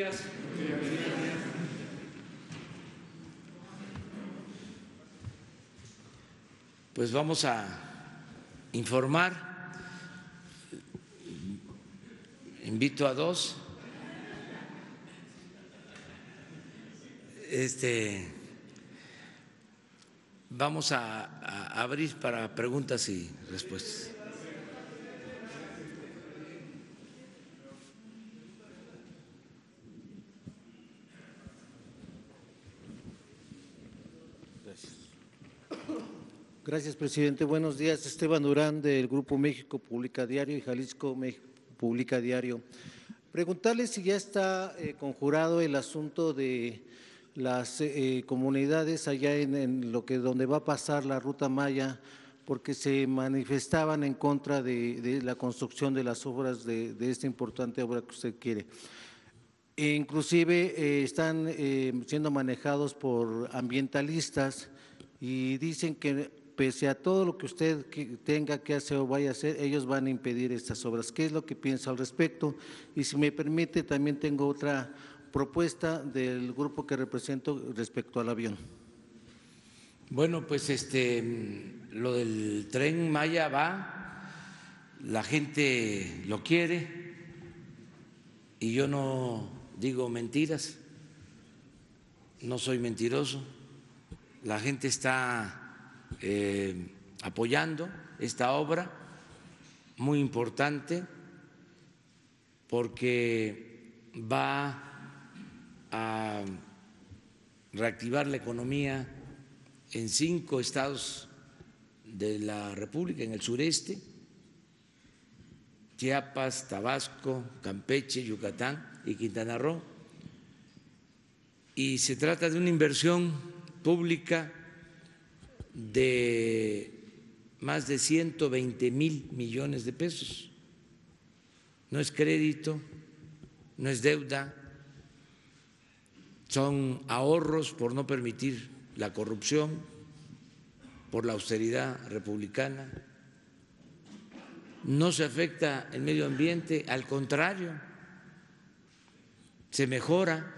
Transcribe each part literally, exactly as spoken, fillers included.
días. Pues vamos a informar. Invito a dos. Este, vamos a, a abrir para preguntas y respuestas. Gracias, presidente. Buenos días. Esteban Durán, del Grupo México Publica Diario y Jalisco México Publica Diario. Preguntarle si ya está eh, conjurado el asunto de las eh, comunidades allá en, en lo que donde va a pasar la ruta Maya, porque se manifestaban en contra de, de la construcción de las obras de, de esta importante obra que usted quiere. E inclusive eh, están eh, siendo manejados por ambientalistas y dicen que pese a todo lo que usted tenga que hacer o vaya a hacer, ellos van a impedir estas obras. ¿Qué es lo que piensa al respecto? Y si me permite, también tengo otra propuesta del grupo que represento respecto al avión. Bueno, pues este, lo del Tren Maya va, la gente lo quiere y yo no digo mentiras, no soy mentiroso, la gente está Eh, apoyando esta obra muy importante porque va a reactivar la economía en cinco estados de la República, en el sureste: Chiapas, Tabasco, Campeche, Yucatán y Quintana Roo. Y se trata de una inversión pública de más de ciento veinte mil millones de pesos. No es crédito, no es deuda, son ahorros por no permitir la corrupción, por la austeridad republicana. No se afecta el medio ambiente, al contrario, se mejora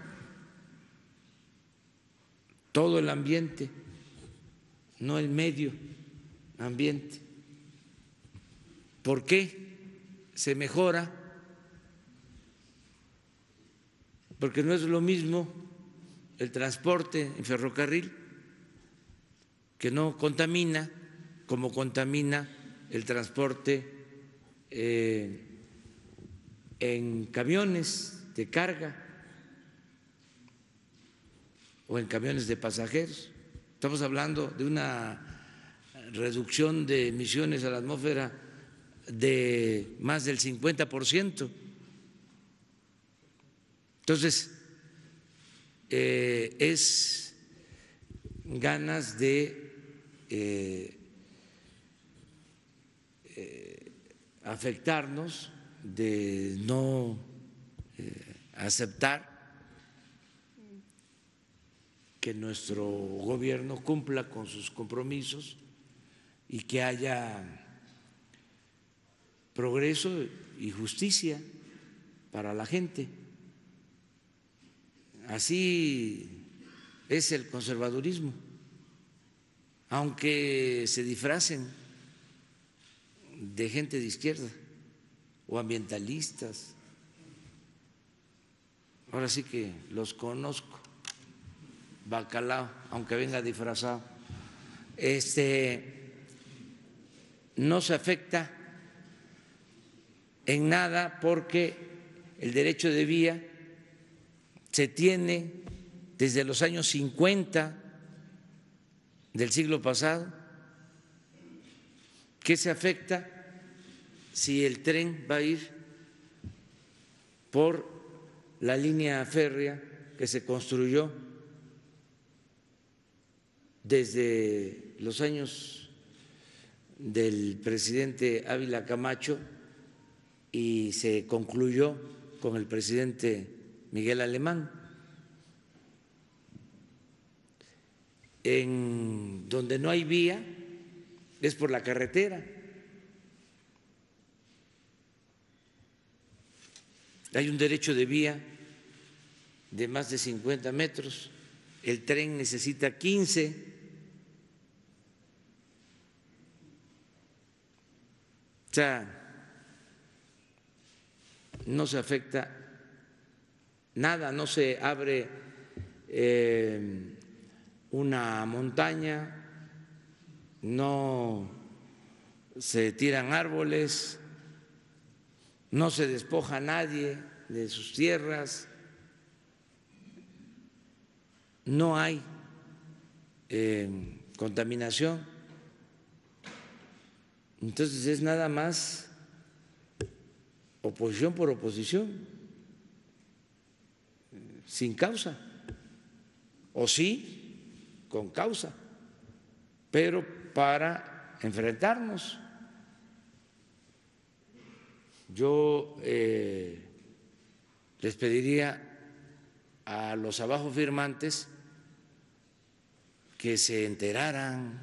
todo el ambiente, no el medio ambiente. ¿Por qué se mejora? Porque no es lo mismo el transporte en ferrocarril, que no contamina como contamina el transporte eh, en camiones de carga o en camiones de pasajeros. Estamos hablando de una reducción de emisiones a la atmósfera de más del cincuenta por ciento. Entonces, eh, es ganas de eh, eh, afectarnos, de no eh, aceptar que nuestro gobierno cumpla con sus compromisos y que haya progreso y justicia para la gente. Así es el conservadurismo, aunque se disfracen de gente de izquierda o ambientalistas. Ahora sí que los conozco. Bacalao, aunque venga disfrazado, este, no se afecta en nada porque el derecho de vía se tiene desde los años cincuenta del siglo pasado. ¿Qué se afecta si el tren va a ir por la línea férrea que se construyó desde los años del presidente Ávila Camacho y se concluyó con el presidente Miguel Alemán? En donde no hay vía es por la carretera. Hay un derecho de vía de más de cincuenta metros, el tren necesita quince. O sea, no se afecta nada, no se abre eh, una montaña, no se tiran árboles, no se despoja a nadie de sus tierras, no hay eh, contaminación. Entonces es nada más oposición por oposición, sin causa, o sí, con causa, pero para enfrentarnos. Yo eh, les pediría a los abajo firmantes que se enteraran,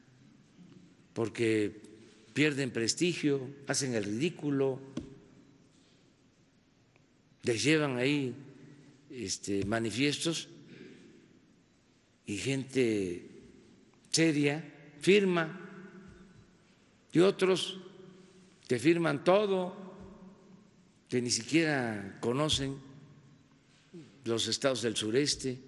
porque pierden prestigio, hacen el ridículo, les llevan ahí este, manifiestos y gente seria firma, y otros que firman todo, que ni siquiera conocen los estados del sureste,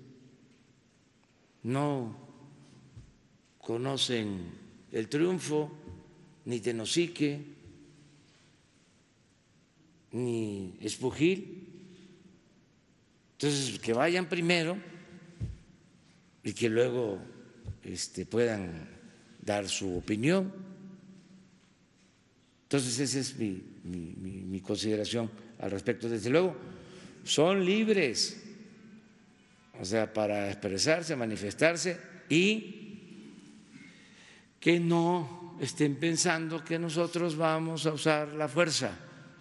no conocen el Triunfo, ni Tenosique, ni Espujil. Entonces, que vayan primero y que luego este, puedan dar su opinión. Entonces, esa es mi, mi, mi, mi consideración al respecto. Desde luego, son libres, o sea, para expresarse, manifestarse, y que no estén pensando que nosotros vamos a usar la fuerza.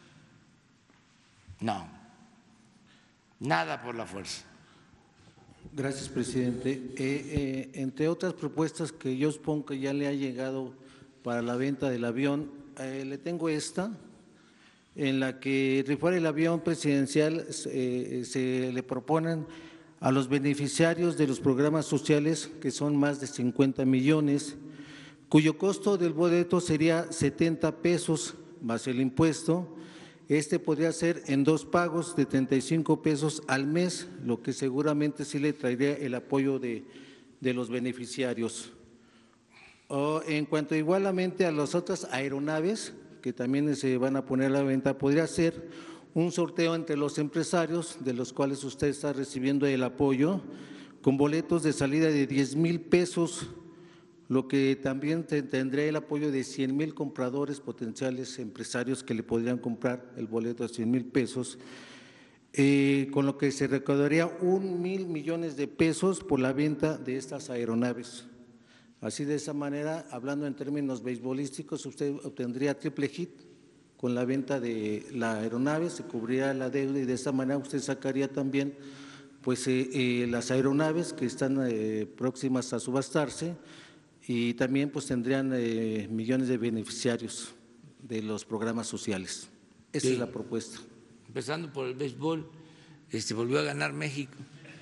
No, nada por la fuerza. Gracias, presidente. Eh, eh, entre otras propuestas que yo supongo que ya le ha llegado para la venta del avión, eh, le tengo esta, en la que rifar el avión presidencial eh, se le proponen a los beneficiarios de los programas sociales, que son más de cincuenta millones, cuyo costo del boleto sería setenta pesos más el impuesto. Este podría ser en dos pagos de treinta y cinco pesos al mes, lo que seguramente sí le traería el apoyo de, de los beneficiarios. O en cuanto igualmente a las otras aeronaves que también se van a poner a la venta, podría ser un sorteo entre los empresarios, de los cuales usted está recibiendo el apoyo, con boletos de salida de diez mil pesos, lo que también tendría el apoyo de cien mil compradores potenciales empresarios que le podrían comprar el boleto de cien mil pesos, eh, con lo que se recaudaría un mil millones de pesos por la venta de estas aeronaves. Así, de esa manera, hablando en términos beisbolísticos, usted obtendría triple hit con la venta de la aeronave, se cubriría la deuda y de esa manera usted sacaría también pues, eh, eh, las aeronaves que están eh, próximas a subastarse, y también pues tendrían eh, millones de beneficiarios de los programas sociales. Esa sí es la propuesta. Empezando por el béisbol, este, volvió a ganar México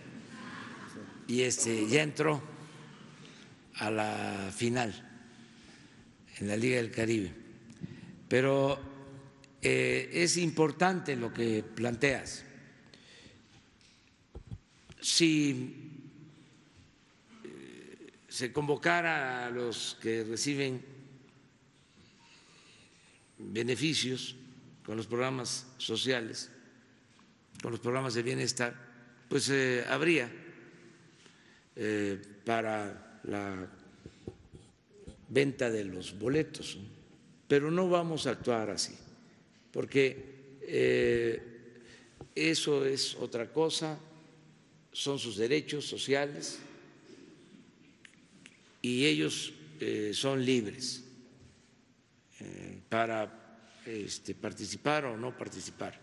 y este, ya entró a la final en la Liga del Caribe. Pero eh, es importante lo que planteas. Si se convocara a los que reciben beneficios con los programas sociales, con los programas de bienestar, pues eh, habría eh, para la venta de los boletos, ¿no? Pero no vamos a actuar así, porque eh, eso es otra cosa, son sus derechos sociales y ellos eh, son libres eh, para este, participar o no participar.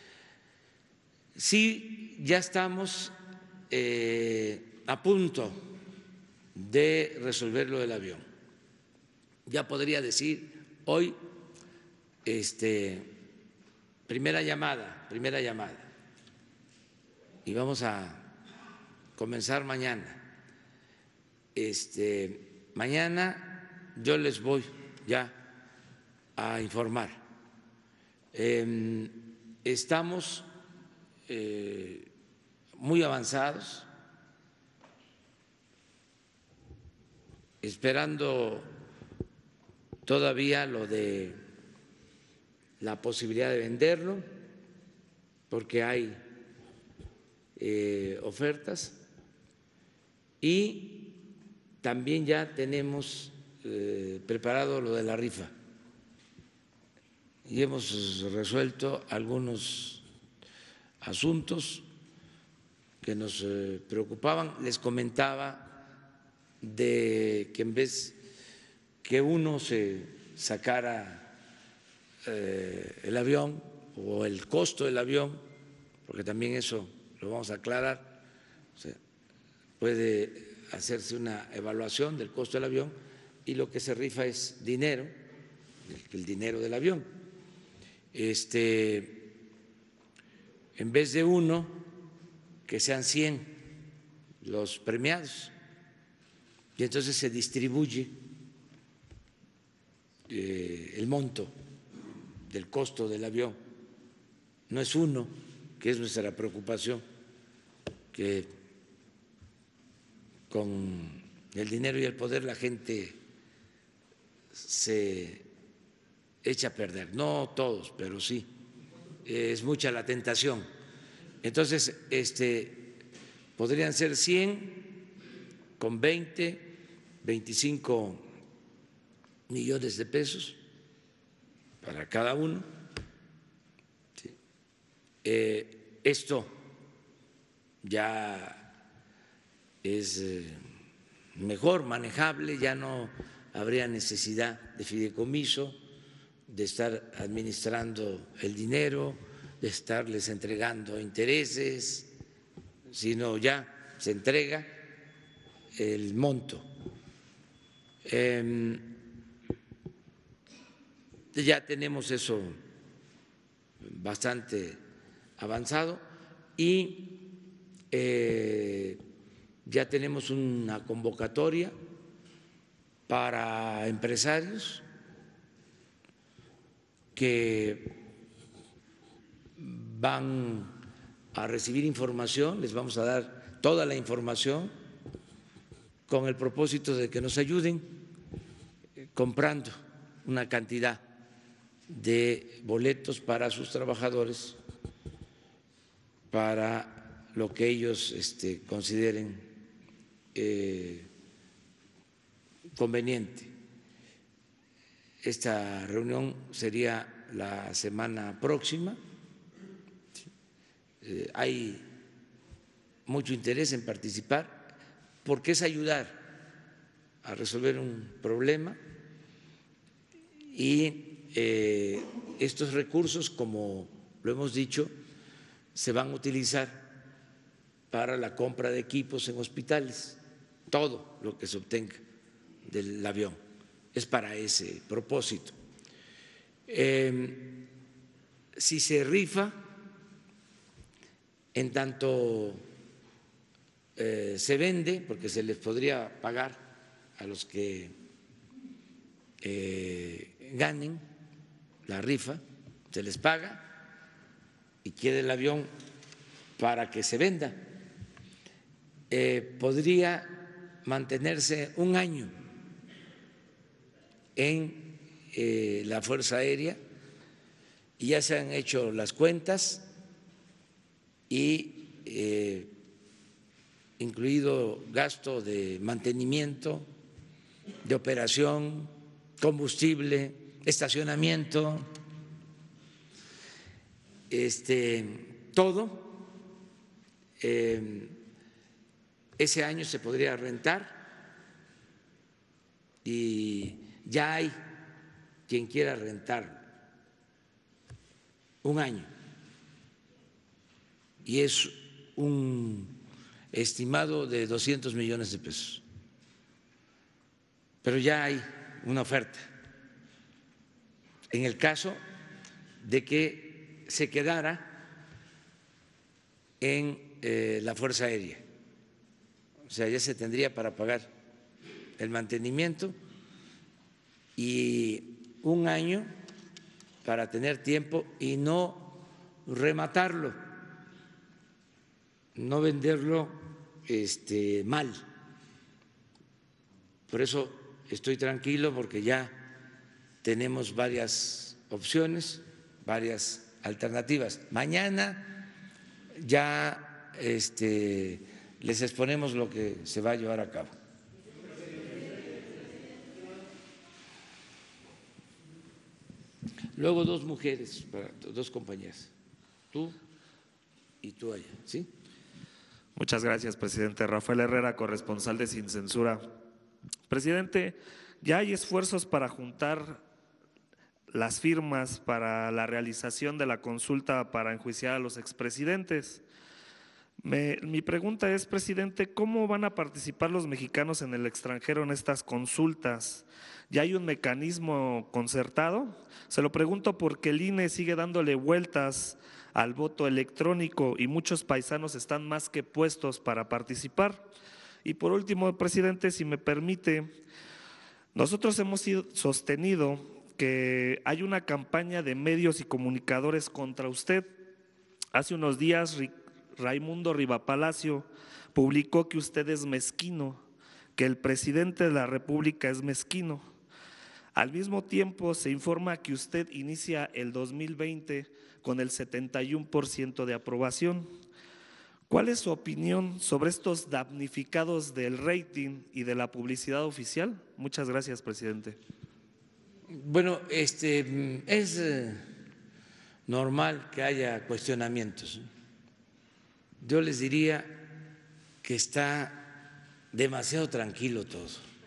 Sí, ya estamos eh, a punto de resolver lo del avión. Ya podría decir hoy, este, primera llamada, primera llamada. y vamos a comenzar mañana. Este, mañana yo les voy ya a informar. Eh, estamos eh, muy avanzados, esperando todavía lo de la posibilidad de venderlo, porque hay eh, ofertas, y también ya tenemos eh, preparado lo de la rifa y hemos resuelto algunos asuntos que nos eh, preocupaban. Les comentaba de que en vez que uno se sacara eh, el avión o el costo del avión, porque también eso lo vamos a aclarar, o sea, puede hacerse una evaluación del costo del avión y lo que se rifa es dinero, el dinero del avión. Este, en vez de uno, que sean cien los premiados, y entonces se distribuye eh, el monto del costo del avión. No es uno, que es nuestra preocupación, que con el dinero y el poder la gente se echa a perder. No todos, pero sí, es mucha la tentación. Entonces, este, podrían ser cien con veinte, veinticinco millones de pesos para cada uno. Sí. Eh, esto ya es mejor manejable, ya no habría necesidad de fideicomiso, de estar administrando el dinero, de estarles entregando intereses, sino ya se entrega el monto. Eh, ya tenemos eso bastante avanzado y eh, ya tenemos una convocatoria para empresarios que van a recibir información, les vamos a dar toda la información con el propósito de que nos ayuden comprando una cantidad de boletos para sus trabajadores, para lo que ellos este, consideren Eh, conveniente. Esta reunión sería la semana próxima. Eh, hay mucho interés en participar porque es ayudar a resolver un problema y eh, estos recursos, como lo hemos dicho, se van a utilizar para la compra de equipos en hospitales. Todo lo que se obtenga del avión es para ese propósito. Eh, si se rifa, en tanto eh, se vende, porque se les podría pagar a los que eh, ganen la rifa, se les paga y quede el avión para que se venda. Eh, podría mantenerse un año en eh, la Fuerza Aérea y ya se han hecho las cuentas y eh, incluido gasto de mantenimiento, de operación, combustible, estacionamiento, este, todo. Eh, ese año se podría rentar y ya hay quien quiera rentar un año y es un estimado de doscientos millones de pesos, pero ya hay una oferta. En el caso de que se quedara en eh, la Fuerza Aérea. O sea, ya se tendría para pagar el mantenimiento y un año para tener tiempo y no rematarlo, no venderlo este, mal. Por eso estoy tranquilo, porque ya tenemos varias opciones, varias alternativas. Mañana ya este, les exponemos lo que se va a llevar a cabo. Luego dos mujeres, dos compañeras, tú y tú allá, ¿sí? Muchas gracias, presidente. Rafael Herrera, corresponsal de Sin Censura. Presidente, ya hay esfuerzos para juntar las firmas para la realización de la consulta para enjuiciar a los expresidentes. Me, mi pregunta es, presidente, ¿cómo van a participar los mexicanos en el extranjero en estas consultas? ¿Ya hay un mecanismo concertado? Se lo pregunto porque el I N E sigue dándole vueltas al voto electrónico y muchos paisanos están más que puestos para participar. Y por último, presidente, si me permite, nosotros hemos sido, sostenido que hay una campaña de medios y comunicadores contra usted. Hace unos días Raimundo Rivapalacio publicó que usted es mezquino, que el presidente de la República es mezquino. Al mismo tiempo se informa que usted inicia el dos mil veinte con el setenta y uno por ciento de aprobación. ¿Cuál es su opinión sobre estos damnificados del rating y de la publicidad oficial? Muchas gracias, presidente. Bueno, este, es eh, normal que haya cuestionamientos. Yo les diría que está demasiado tranquilo todo,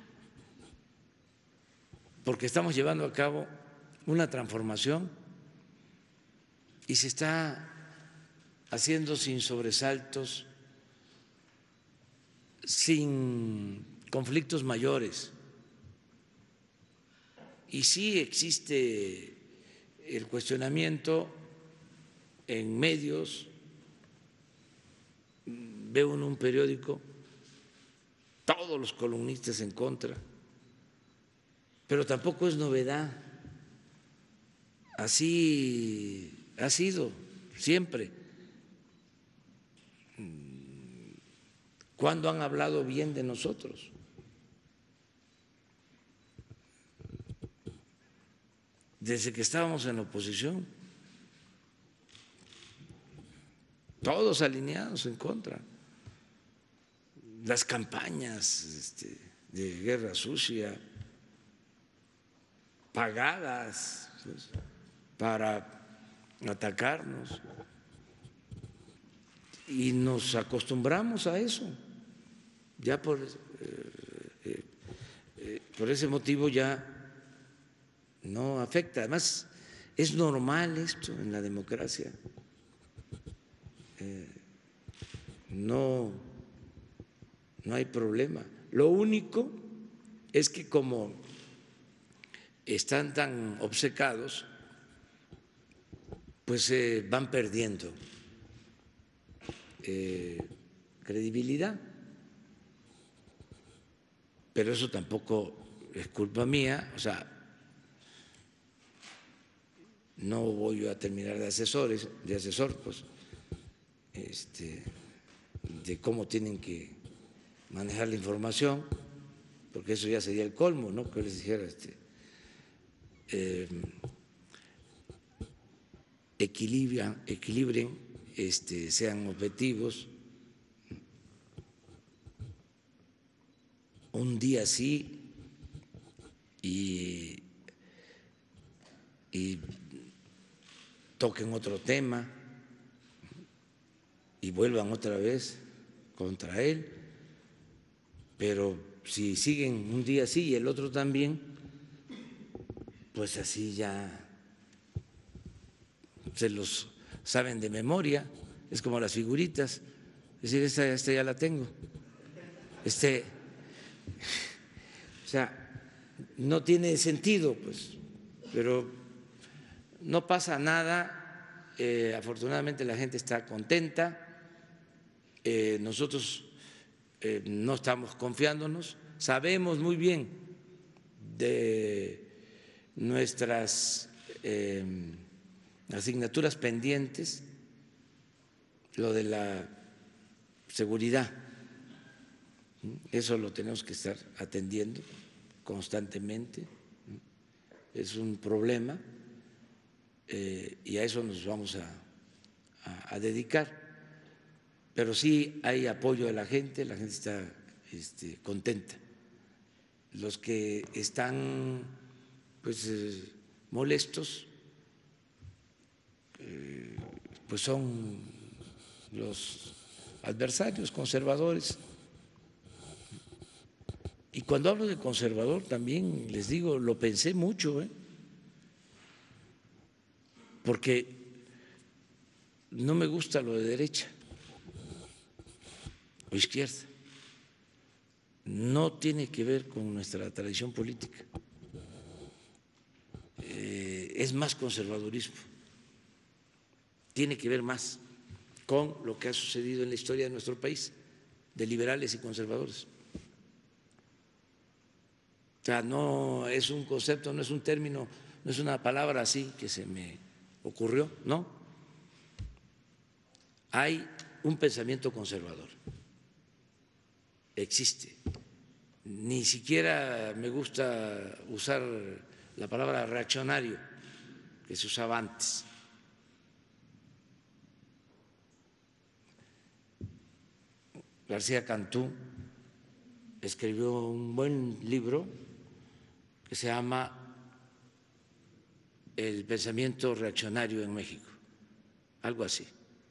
porque estamos llevando a cabo una transformación y se está haciendo sin sobresaltos, sin conflictos mayores. Y sí existe el cuestionamiento en medios. Veo en un periódico todos los columnistas en contra, pero tampoco es novedad. Así ha sido siempre. ¿Cuándo han hablado bien de nosotros? Desde que estábamos en la oposición, todos alineados en contra. Las campañas este, de guerra sucia, pagadas pues, para atacarnos, y nos acostumbramos a eso. Ya por, eh, eh, por ese motivo ya no afecta. Además, es normal esto en la democracia. Eh, no, no hay problema. Lo único es que como están tan obcecados, pues eh, van perdiendo eh, credibilidad. Pero eso tampoco es culpa mía, o sea, no voy yo a terminar de asesores, de asesor, pues, este, de cómo tienen que manejar la información, porque eso ya sería el colmo, ¿no? Que les dijera, este, eh, equilibran, equilibren, este, sean objetivos. Un día sí y, y toquen otro tema y vuelvan otra vez contra él, pero si siguen un día sí y el otro también, pues así ya se los saben de memoria. Es como las figuritas, es decir, esta, esta ya la tengo, este, o sea, no tiene sentido, pues, pero no pasa nada. Eh, afortunadamente la gente está contenta eh, nosotros eh, no estamos confiándonos, sabemos muy bien de nuestras eh, asignaturas pendientes, lo de la seguridad, eso lo tenemos que estar atendiendo constantemente, es un problema eh, y a eso nos vamos a, a, a dedicar, pero sí hay apoyo de la gente, la gente está este, contenta. Los que están pues eh, molestos eh, pues son los adversarios conservadores. Y cuando hablo de conservador también les digo, lo pensé mucho, ¿eh? Porque no me gusta lo de derecha o izquierda. No tiene que ver con nuestra tradición política. Eh, es más conservadurismo. Tiene que ver más con lo que ha sucedido en la historia de nuestro país, de liberales y conservadores. O sea, no es un concepto, no es un término, no es una palabra así que se me ocurrió, no. Hay un pensamiento conservador, existe. Ni siquiera me gusta usar la palabra reaccionario que se usaba antes. García Cantú escribió un buen libro que se llama El pensamiento reaccionario en México, algo así.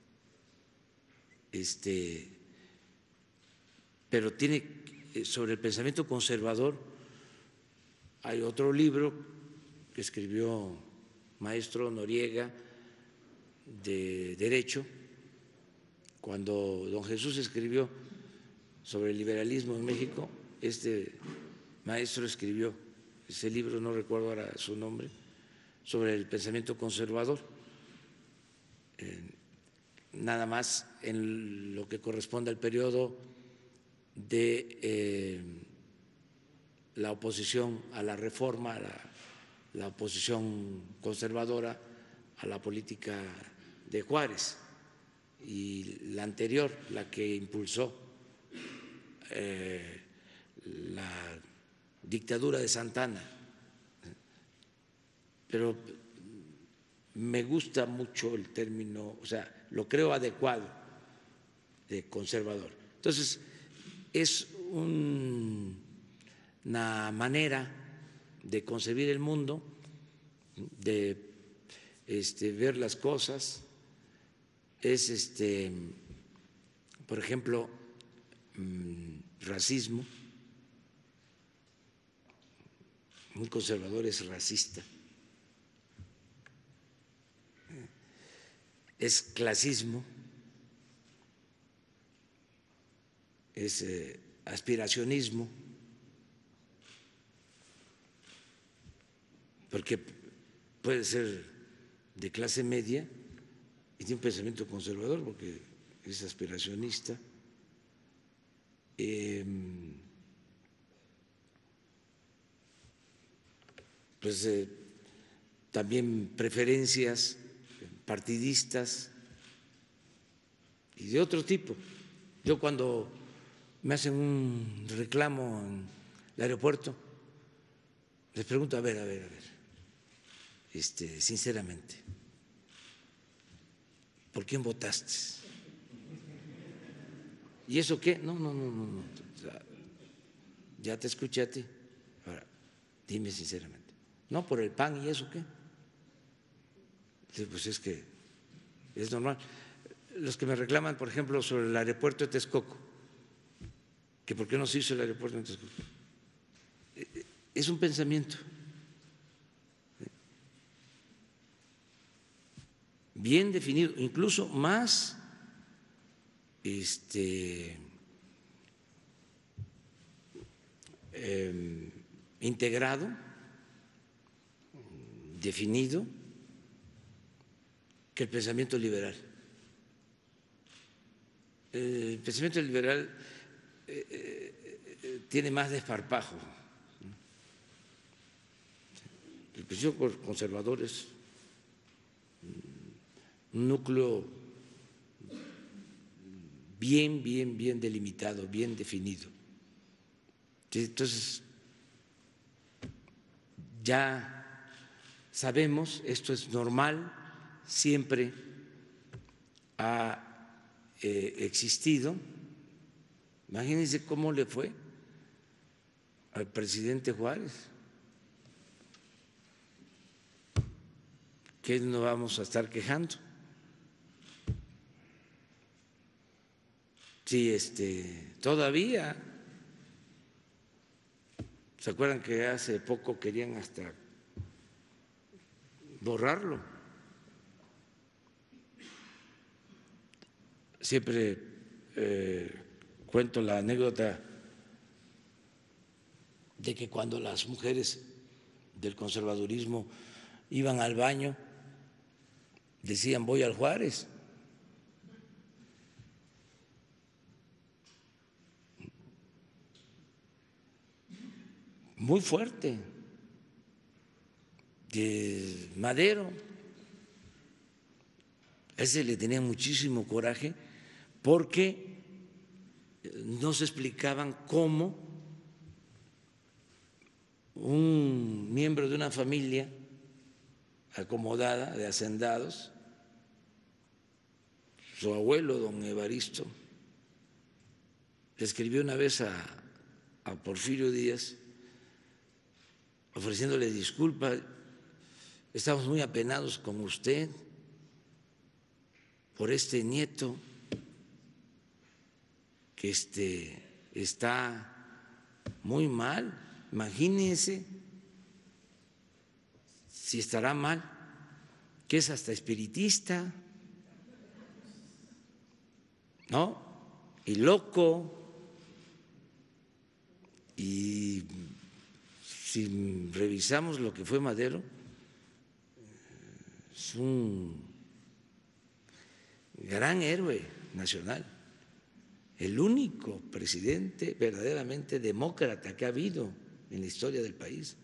Este, pero tiene sobre el pensamiento conservador, hay otro libro que escribió maestro Noriega de Derecho, cuando don Jesús escribió sobre el liberalismo en México, este maestro escribió ese libro, no recuerdo ahora su nombre, sobre el pensamiento conservador, eh, nada más en lo que corresponde al periodo de eh, la oposición a la reforma, la, la oposición conservadora a la política de Juárez, y la anterior, la que impulsó eh, la dictadura de Santa Anna. Pero me gusta mucho el término, o sea, lo creo adecuado de conservador. Entonces, es un, una manera de concebir el mundo, de este, ver las cosas, es, este, por ejemplo, racismo. Un conservador es racista. Es clasismo, es eh, aspiracionismo, porque puede ser de clase media y tiene un pensamiento conservador porque es aspiracionista. Eh, pues eh, también preferencias partidistas y de otro tipo. Yo cuando me hacen un reclamo en el aeropuerto, les pregunto, a ver, a ver, a ver, este, sinceramente, ¿por quién votaste? ¿Y eso qué? No, no, no, no, no. O sea, ya te escuché a ti. Ahora, dime sinceramente. No, por el P A N, ¿y eso qué? Pues es que es normal. Los que me reclaman, por ejemplo, sobre el aeropuerto de Texcoco, que por qué no se hizo el aeropuerto de Texcoco, es un pensamiento bien definido, incluso más este, eh, integrado, definido, que el pensamiento liberal. el pensamiento liberal eh, eh, tiene más desparpajo. El pensamiento conservador es un núcleo bien, bien, bien delimitado, bien definido. Entonces, ya sabemos, esto es normal, siempre ha eh, existido. Imagínense cómo le fue al presidente Juárez, que no vamos a estar quejando. Sí, este, todavía, ¿se acuerdan que hace poco querían hasta borrarlo? Siempre eh, cuento la anécdota de que cuando las mujeres del conservadurismo iban al baño, decían voy al Juárez. Muy fuerte, de Madero. A ese le tenía muchísimo coraje porque no se explicaban cómo un miembro de una familia acomodada de hacendados, su abuelo, don Evaristo, le escribió una vez a, a Porfirio Díaz ofreciéndole disculpas: estamos muy apenados con usted por este nieto que este, está muy mal. Imagínense si estará mal, que es hasta espiritista, ¿no? Y loco. Y si revisamos lo que fue Madero, es un gran héroe nacional, el único presidente verdaderamente demócrata que ha habido en la historia del país.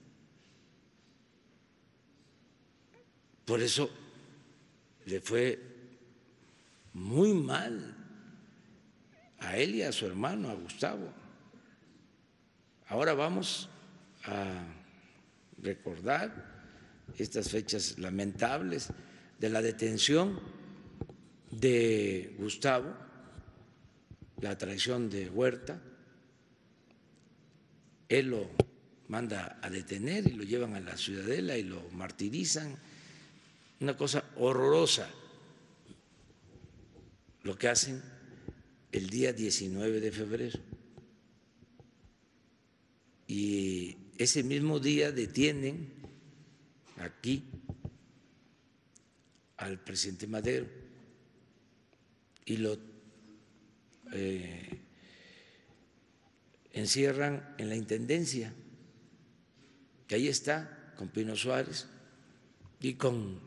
Por eso le fue muy mal a él y a su hermano, a Gustavo. Ahora vamos a recordar estas fechas lamentables de la detención de Gustavo, la traición de Huerta. Él lo manda a detener y lo llevan a la Ciudadela y lo martirizan. Una cosa horrorosa lo que hacen el día diecinueve de febrero. Y ese mismo día detienen aquí al presidente Madero y lo eh, encierran en la Intendencia, que ahí está con Pino Suárez y con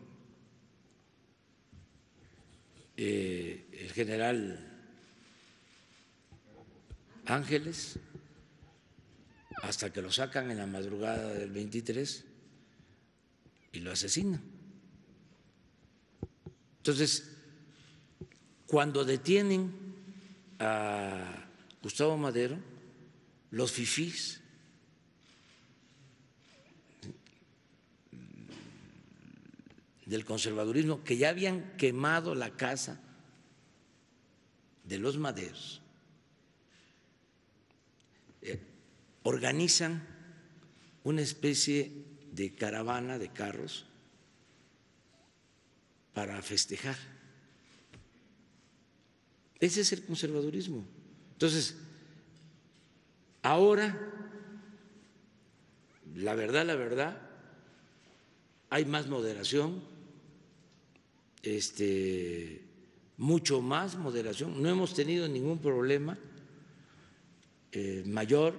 eh, el general Ángeles, hasta que lo sacan en la madrugada del veintitrés y lo asesinan. Entonces, cuando detienen a Gustavo Madero, los fifís del conservadurismo, que ya habían quemado la casa de los Maderos, eh, organizan una especie de caravana de carros para festejar. Ese es el conservadurismo. Entonces, ahora, la verdad, la verdad, hay más moderación, este, mucho más moderación. No hemos tenido ningún problema eh, mayor,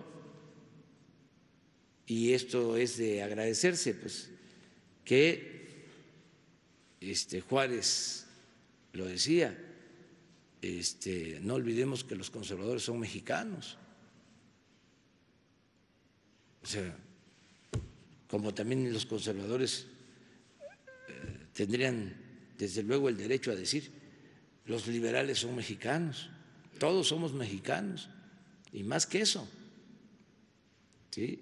y esto es de agradecerse, pues, que este Juárez lo decía, este, no olvidemos que los conservadores son mexicanos. O sea, como también los conservadores eh, tendrían desde luego el derecho a decir, los liberales son mexicanos, todos somos mexicanos, y más que eso, ¿sí?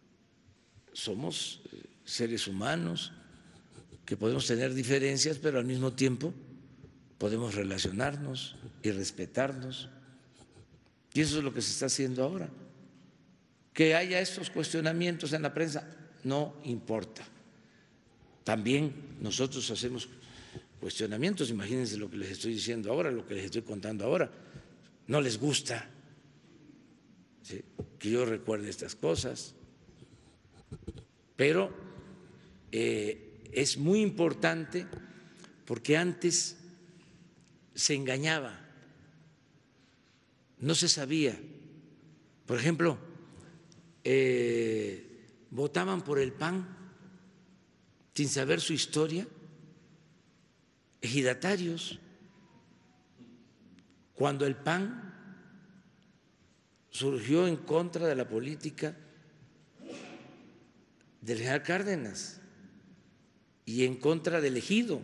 Somos seres humanos que podemos tener diferencias, pero al mismo tiempo podemos relacionarnos y respetarnos. Y eso es lo que se está haciendo ahora. Que haya estos cuestionamientos en la prensa, no importa. También nosotros hacemos cuestionamientos, imagínense lo que les estoy diciendo ahora, lo que les estoy contando ahora. No les gusta, ¿sí?, que yo recuerde estas cosas, pero eh, es muy importante porque antes se engañaba, no se sabía. Por ejemplo, eh, votaban por el P A N sin saber su historia, ejidatarios, cuando el P A N surgió en contra de la política del general Cárdenas y en contra del ejido,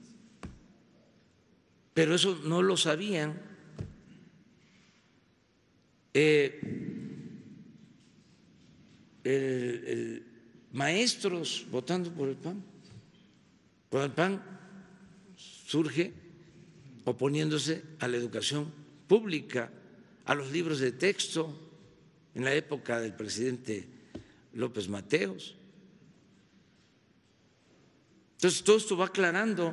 pero eso no lo sabían. Eh, el, el, maestros votando por el P A N, por el P A N surge oponiéndose a la educación pública, a los libros de texto en la época del presidente López Mateos. Entonces, todo esto va aclarando.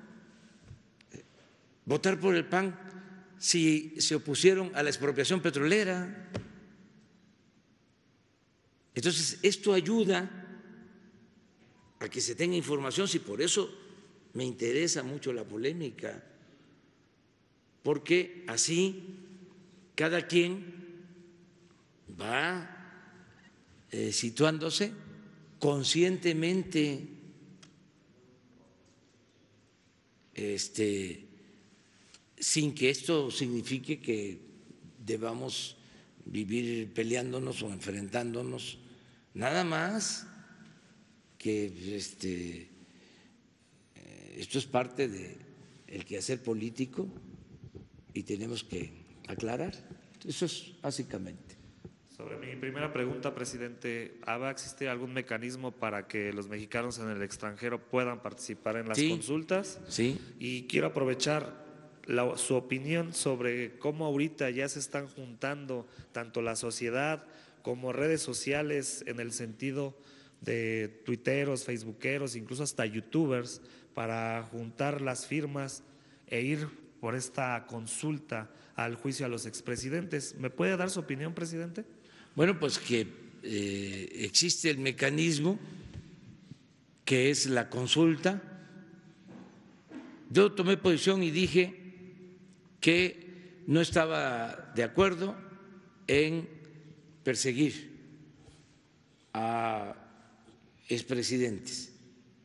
Votar por el P A N si se opusieron a la expropiación petrolera. Entonces, esto ayuda a que se tenga información, si por eso me interesa mucho la polémica, porque así cada quien va eh, situándose conscientemente, este, sin que esto signifique que debamos vivir peleándonos o enfrentándonos, nada más que este, esto es parte del quehacer político y tenemos que aclarar. Eso es básicamente. Sobre mi primera pregunta, presidente, ¿va a existir algún mecanismo para que los mexicanos en el extranjero puedan participar en las Sí, consultas? Sí. Y quiero aprovechar la, su opinión sobre cómo ahorita ya se están juntando tanto la sociedad como redes sociales en el sentido de tuiteros, facebookeros, incluso hasta youtubers, para juntar las firmas e ir por esta consulta al juicio a los expresidentes. ¿Me puede dar su opinión, presidente? Bueno, pues que eh, existe el mecanismo que es la consulta. Yo tomé posición y dije que no estaba de acuerdo en perseguir a expresidentes,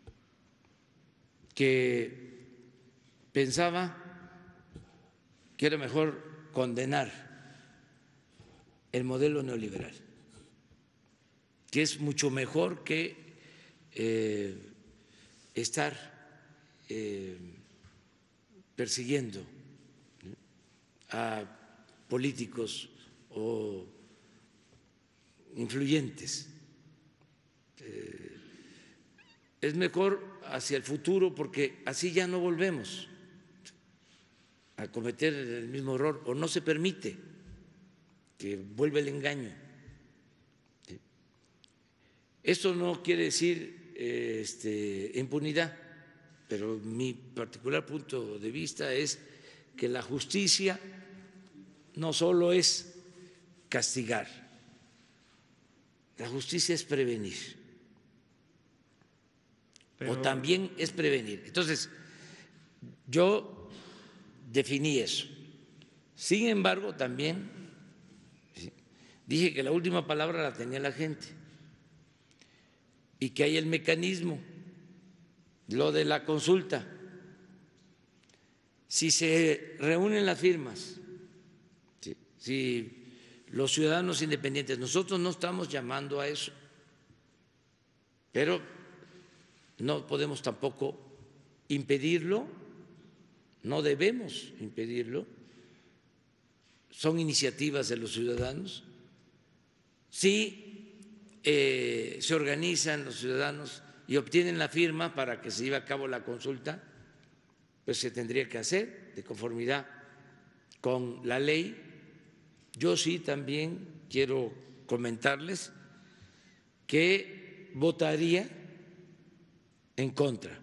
que pensaba que era mejor condenar el modelo neoliberal, que es mucho mejor que eh, estar eh, persiguiendo a políticos o influyentes. Eh, es mejor hacia el futuro porque así ya no volvemos a cometer el mismo error o no se permite que vuelva el engaño. Esto no quiere decir eh, este, impunidad, pero mi particular punto de vista es que la justicia no solo es castigar, la justicia es prevenir. Pero... o también es prevenir. Entonces, yo definí eso. Sin embargo, también dije que la última palabra la tenía la gente y que hay el mecanismo, lo de la consulta. si se reúnen las firmas, si, si los ciudadanos independientes, nosotros no estamos llamando a eso, pero no podemos tampoco impedirlo, no debemos impedirlo, son iniciativas de los ciudadanos. Si eh, se organizan los ciudadanos y obtienen la firma para que se lleve a cabo la consulta, pues se tendría que hacer de conformidad con la ley. Yo sí también quiero comentarles que votaría en contra,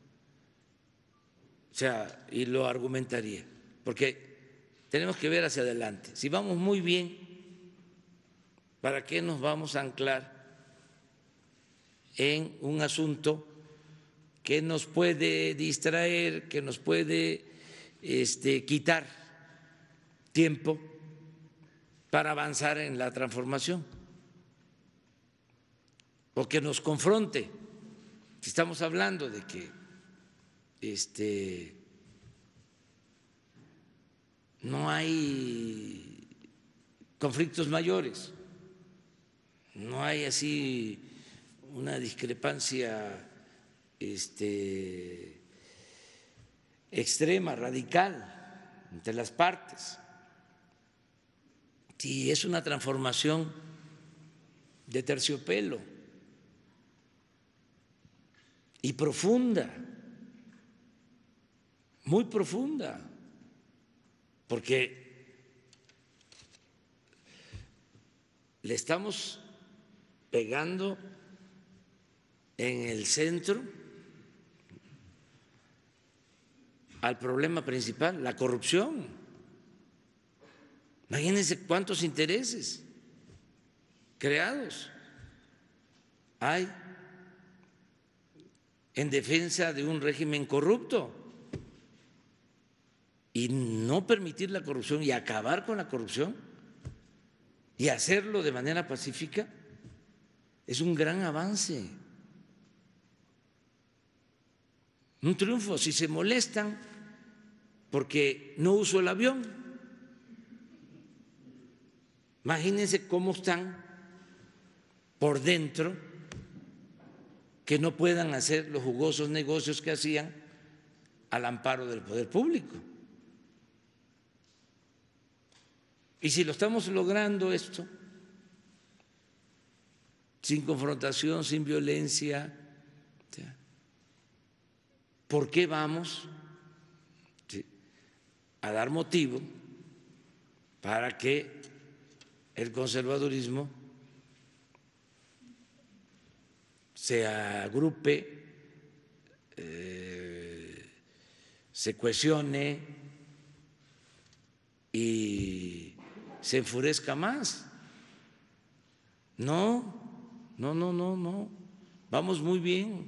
o sea, y lo argumentaría, porque tenemos que ver hacia adelante. Si vamos muy bien, ¿para qué nos vamos a anclar en un asunto que nos puede distraer, que nos puede este, quitar tiempo para avanzar en la transformación, o que nos confronte? Si estamos hablando de que este, no hay conflictos mayores, no hay así una discrepancia este, extrema, radical entre las partes. Si es una transformación de terciopelo y profunda, muy profunda, porque le estamos pegando en el centro al problema principal, la corrupción. Imagínense cuántos intereses creados hay en defensa de un régimen corrupto, y no permitir la corrupción y acabar con la corrupción y hacerlo de manera pacífica es un gran avance, un triunfo. Si se molestan porque no uso el avión, imagínense cómo están por dentro, que no puedan hacer los jugosos negocios que hacían al amparo del poder público. Y si lo estamos logrando esto, sin confrontación, sin violencia, ¿por qué vamos a dar motivo para que el conservadurismo se agrupe, eh, se cohesione y se enfurezca más? No, no, no, no, no. Vamos muy bien.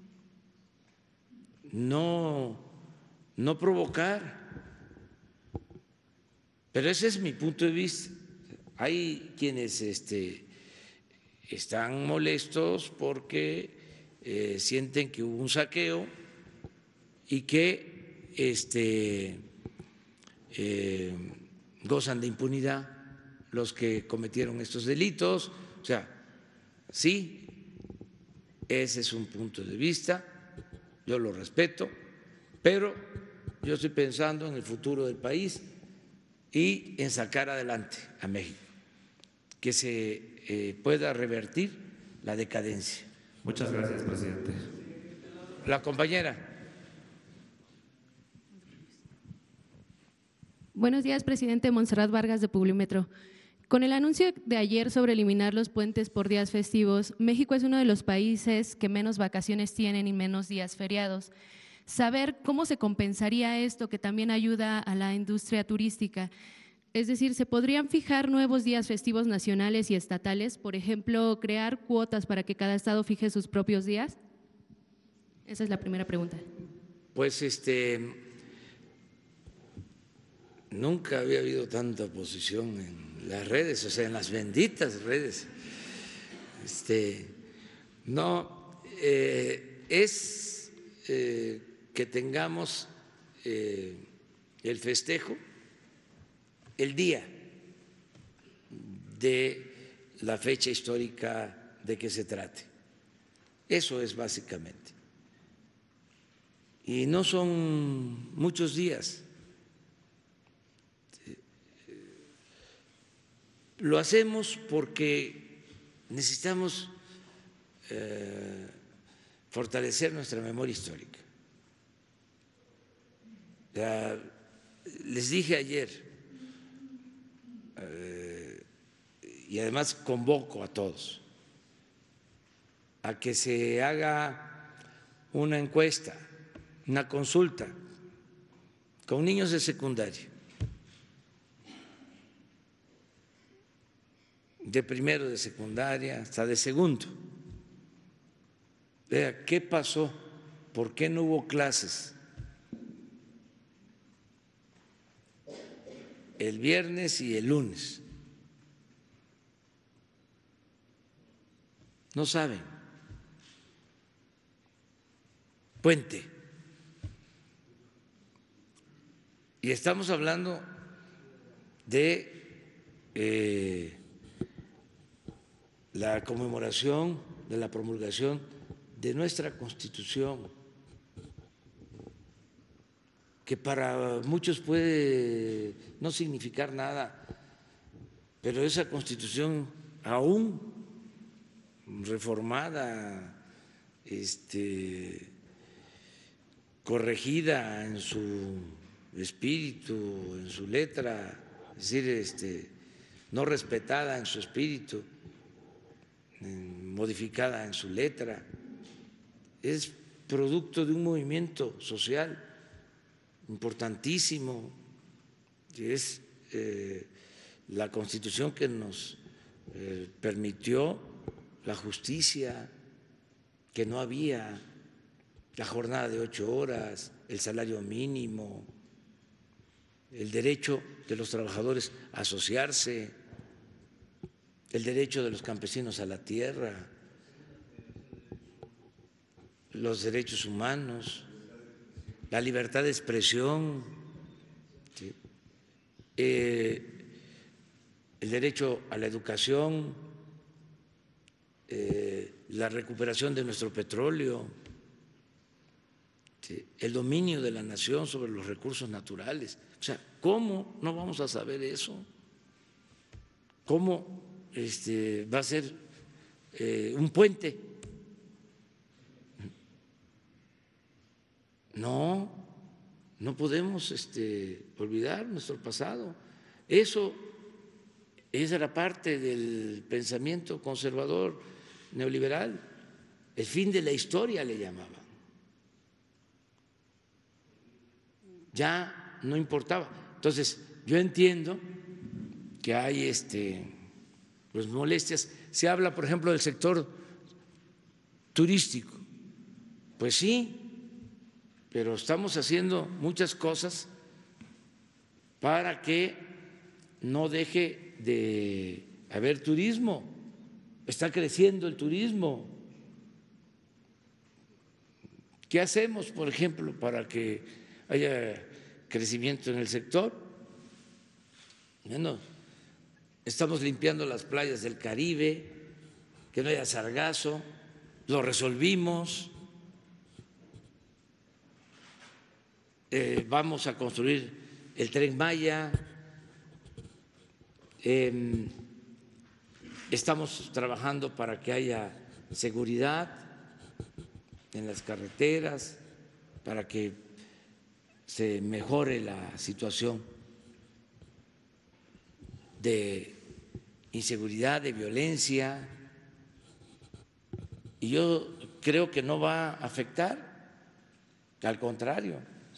No, no provocar. Pero ese es mi punto de vista. Hay quienes este, están molestos porque eh, sienten que hubo un saqueo y que este, eh, gozan de impunidad los que cometieron estos delitos. O sea, sí, ese es un punto de vista, yo lo respeto, pero yo estoy pensando en el futuro del país y en sacar adelante a México, que se eh, pueda revertir la decadencia. Muchas gracias, presidente. La compañera. Buenos días, presidente. Montserrat Vargas, de Publimetro. Con el anuncio de ayer sobre eliminar los puentes por días festivos, México es uno de los países que menos vacaciones tienen y menos días feriados. Saber cómo se compensaría esto, que también ayuda a la industria turística. Es decir, ¿se podrían fijar nuevos días festivos nacionales y estatales? Por ejemplo, crear cuotas para que cada estado fije sus propios días. Esa es la primera pregunta. Pues este, nunca había habido tanta oposición en las redes, o sea, en las benditas redes. Este, no, eh, es eh, que tengamos eh, el festejo el día de la fecha histórica de que se trate. Eso es básicamente. Y no son muchos días. Lo hacemos porque necesitamos eh, fortalecer nuestra memoria histórica. Ya, les dije ayer, eh, y además convoco a todos, a que se haga una encuesta, una consulta con niños de secundaria, de primero de secundaria hasta de segundo. Vea, ¿qué pasó? ¿Por qué no hubo clases el viernes y el lunes? No saben. Puente. Y estamos hablando de eh, la conmemoración de la promulgación de nuestra Constitución, que para muchos puede no significar nada, pero esa Constitución aún reformada, este, corregida en su espíritu, en su letra, es decir, este, no respetada en su espíritu, modificada en su letra, es producto de un movimiento social importantísimo, que es eh, la Constitución que nos eh, permitió la justicia, que no había, la jornada de ocho horas, el salario mínimo, el derecho de los trabajadores a asociarse, el derecho de los campesinos a la tierra, los derechos humanos, la libertad de expresión, ¿sí? eh, el derecho a la educación, eh, la recuperación de nuestro petróleo, ¿sí? El dominio de la nación sobre los recursos naturales. O sea, ¿cómo no vamos a saber eso? ¿Cómo este, va a ser eh, un puente? No, no podemos este, olvidar nuestro pasado. Eso esa era parte del pensamiento conservador neoliberal, el fin de la historia le llamaban. Ya no importaba. Entonces, yo entiendo que hay este, pues, molestias. Se habla, por ejemplo, del sector turístico. Pues sí, pero estamos haciendo muchas cosas para que no deje de haber turismo. Está creciendo el turismo. ¿Qué hacemos, por ejemplo, para que haya crecimiento en el sector? Bueno, estamos limpiando las playas del Caribe, que no haya sargazo, lo resolvimos. Eh, vamos a construir el Tren Maya, eh, estamos trabajando para que haya seguridad en las carreteras, para que se mejore la situación de inseguridad, de violencia, y yo creo que no va a afectar, al contrario.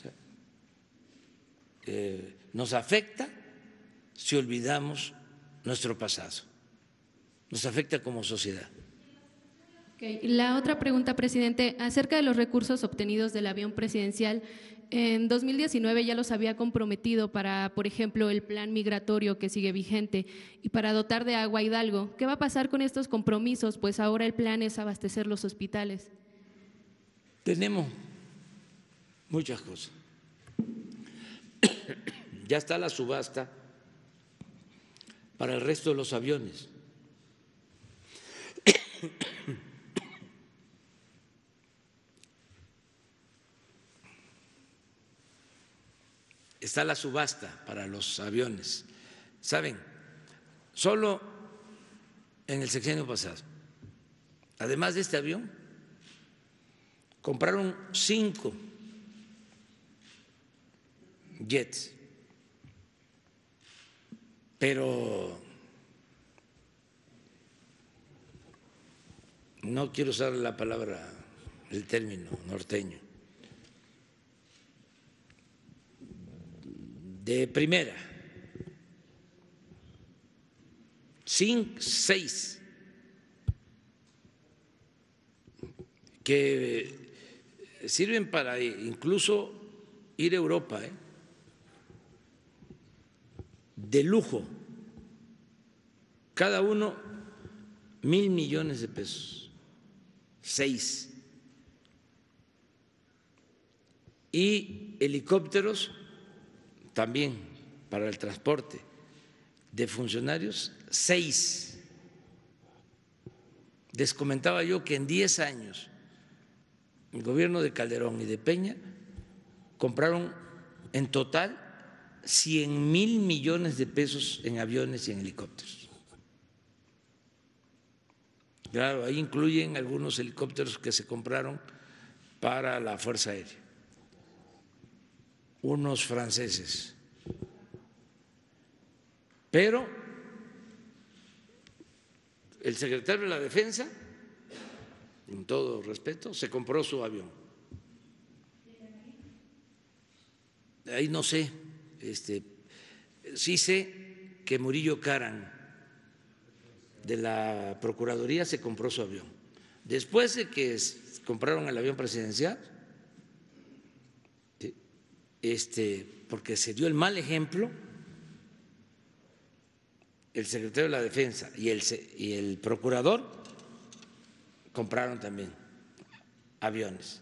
Eh, nos afecta si olvidamos nuestro pasado, nos afecta como sociedad. Okay. La otra pregunta, presidente, acerca de los recursos obtenidos del avión presidencial. En dos mil diecinueve ya los había comprometido para, por ejemplo, el plan migratorio que sigue vigente y para dotar de agua a Hidalgo. ¿Qué va a pasar con estos compromisos? Pues ahora el plan es abastecer los hospitales. Tenemos muchas cosas. ya está la subasta para el resto de los aviones. Está la subasta para los aviones. ¿Saben? Solo en el sexenio pasado, además de este avión, compraron cinco jets, pero no quiero usar la palabra, el término norteño, de primera, sin seis, que sirven para incluso ir a Europa, ¿eh? de lujo, cada uno mil millones de pesos, seis. Y helicópteros también para el transporte de funcionarios, seis. Les comentaba yo que en diez años el gobierno de Calderón y de Peña compraron en total cien mil millones de pesos en aviones y en helicópteros. Claro, ahí incluyen algunos helicópteros que se compraron para la Fuerza Aérea, unos franceses. Pero el secretario de la Defensa, con todo respeto, se compró su avión. Ahí no sé, este, sí sé que Murillo Karam de la Procuraduría se compró su avión. Después de que compraron el avión presidencial, este, porque se dio el mal ejemplo, el secretario de la Defensa y el, y el procurador compraron también aviones.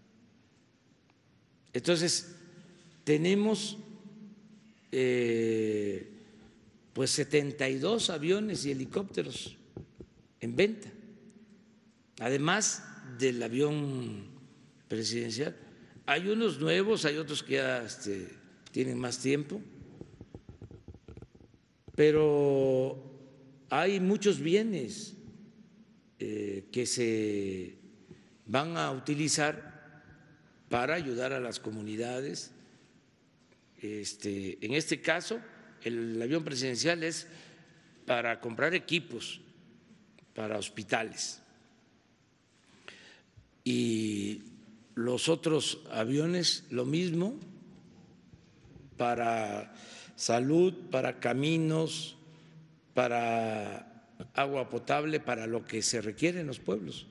Entonces, tenemos eh, pues setenta y dos aviones y helicópteros en venta, además del avión presidencial. Hay unos nuevos, hay otros que ya este, tienen más tiempo, pero hay muchos bienes eh, que se van a utilizar para ayudar a las comunidades. Este, en este caso, el avión presidencial es para comprar equipos para hospitales y los otros aviones lo mismo, para salud, para caminos, para agua potable, para lo que se requiere en los pueblos.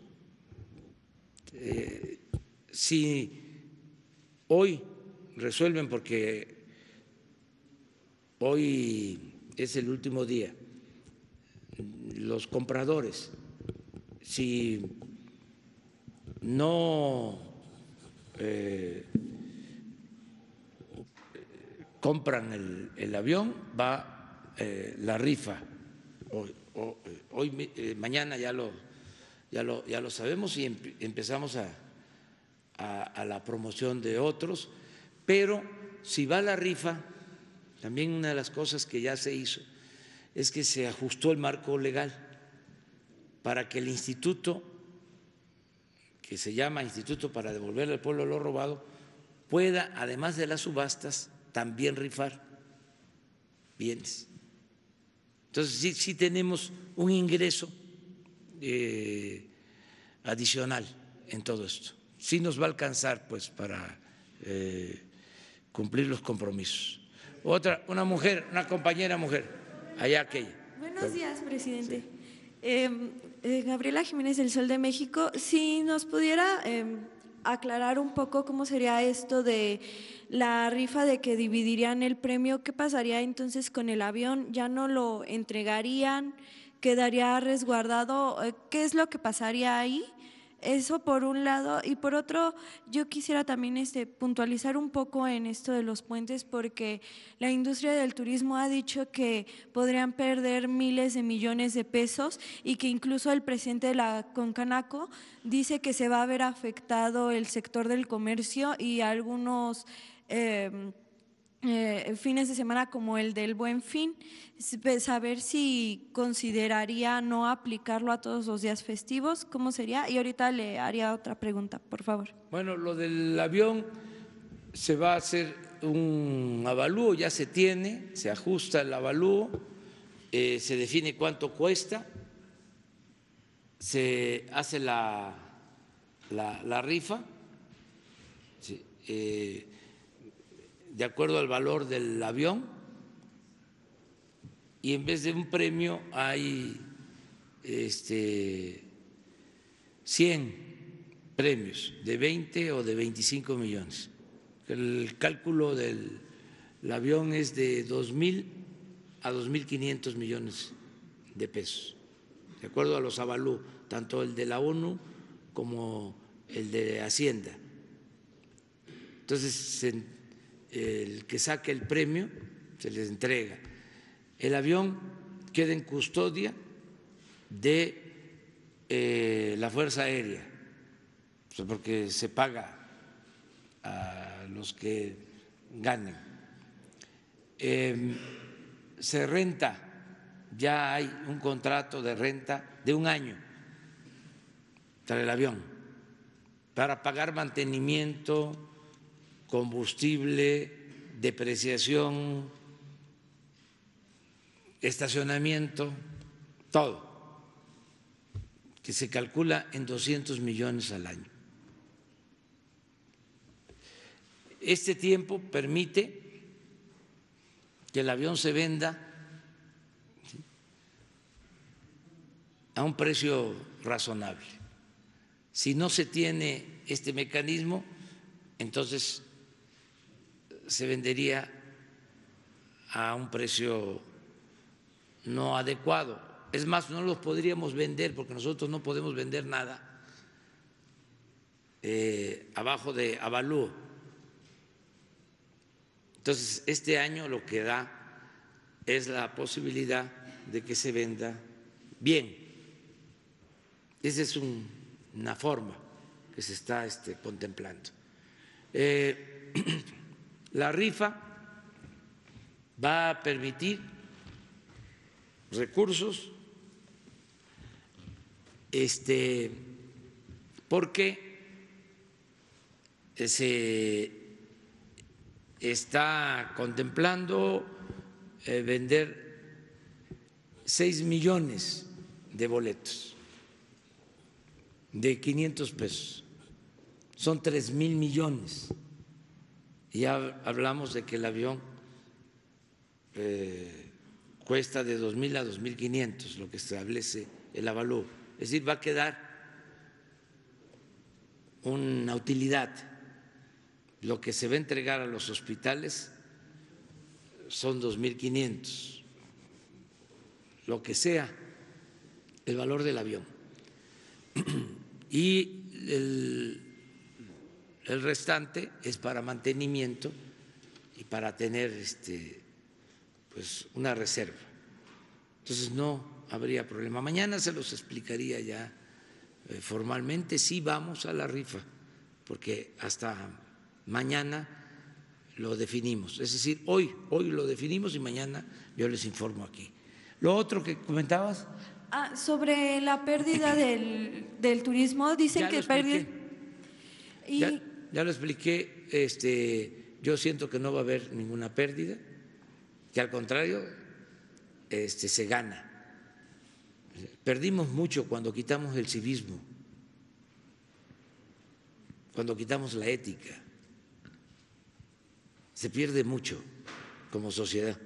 Eh, si hoy resuelven, porque hoy es el último día, los compradores, si no eh, compran el, el avión, va eh, la rifa. Hoy, hoy eh, mañana ya lo, ya lo, ya lo sabemos y empezamos a, a, a la promoción de otros, pero si va la rifa, también una de las cosas que ya se hizo es que se ajustó el marco legal para que el instituto, que se llama Instituto para Devolverle al Pueblo lo Robado, pueda, además de las subastas, también rifar bienes. Entonces, sí, sí tenemos un ingreso eh, adicional en todo esto. Sí nos va a alcanzar, pues, para eh, cumplir los compromisos. Otra, una mujer, una compañera mujer, allá aquella. Buenos días, presidente. Sí. Eh, eh, Gabriela Jiménez del Sol de México, si nos pudiera eh, aclarar un poco cómo sería esto de la rifa, de que dividirían el premio, ¿qué pasaría entonces con el avión? ¿Ya no lo entregarían? ¿Quedaría resguardado? ¿Qué es lo que pasaría ahí? eso por un lado, y por otro, yo quisiera también este, puntualizar un poco en esto de los puentes, porque la industria del turismo ha dicho que podrían perder miles de millones de pesos y que incluso el presidente de la Concanaco dice que se va a ver afectado el sector del comercio y algunos eh, Eh, fines de semana como el del Buen Fin, saber si consideraría no aplicarlo a todos los días festivos, ¿cómo sería? Y ahorita le haría otra pregunta, por favor. Bueno, lo del avión se va a hacer un avalúo, ya se tiene, se ajusta el avalúo, eh, se define cuánto cuesta, se hace la, la, la rifa, sí, eh, de acuerdo al valor del avión, y en vez de un premio hay este, cien premios de veinte o de veinticinco millones. El cálculo del el avión es de dos mil a dos mil quinientos millones de pesos, de acuerdo a los avalúos, tanto el de la ONU como el de Hacienda. Entonces, se el que saque el premio se les entrega. El avión queda en custodia de eh, la Fuerza Aérea, o sea, porque se paga a los que ganen. Eh, se renta, ya hay un contrato de renta de un año para el avión, para pagar mantenimiento, combustible, depreciación, estacionamiento, todo, que se calcula en doscientos millones al año. Este tiempo permite que el avión se venda a un precio razonable. Si no se tiene este mecanismo, entonces se vendería a un precio no adecuado. Es más, no los podríamos vender porque nosotros no podemos vender nada eh, abajo de avalúo. Entonces, este año lo que da es la posibilidad de que se venda bien. Esa es un, una forma que se está este, contemplando. Eh, La rifa va a permitir recursos, este, porque se está contemplando eh, vender seis millones de boletos de quinientos pesos, son tres mil millones. Ya hablamos de que el avión eh, cuesta de dos mil a dos mil quinientos, lo que establece el avalúo. Es decir, va a quedar una utilidad. Lo que se va a entregar a los hospitales son dos mil quinientos, lo que sea el valor del avión. Y el El restante es para mantenimiento y para tener este, pues una reserva. Entonces no habría problema. Mañana se los explicaría ya eh, formalmente. Sí vamos a la rifa, porque hasta mañana lo definimos. Es decir, hoy, hoy lo definimos y mañana yo les informo aquí. Lo otro que comentabas. Ah, sobre la pérdida del, del turismo, dicen ya que pérdida. Y ya, ya lo expliqué, este, yo siento que no va a haber ninguna pérdida, que al contrario este, se gana. Perdimos mucho cuando quitamos el civismo, cuando quitamos la ética, se pierde mucho como sociedad.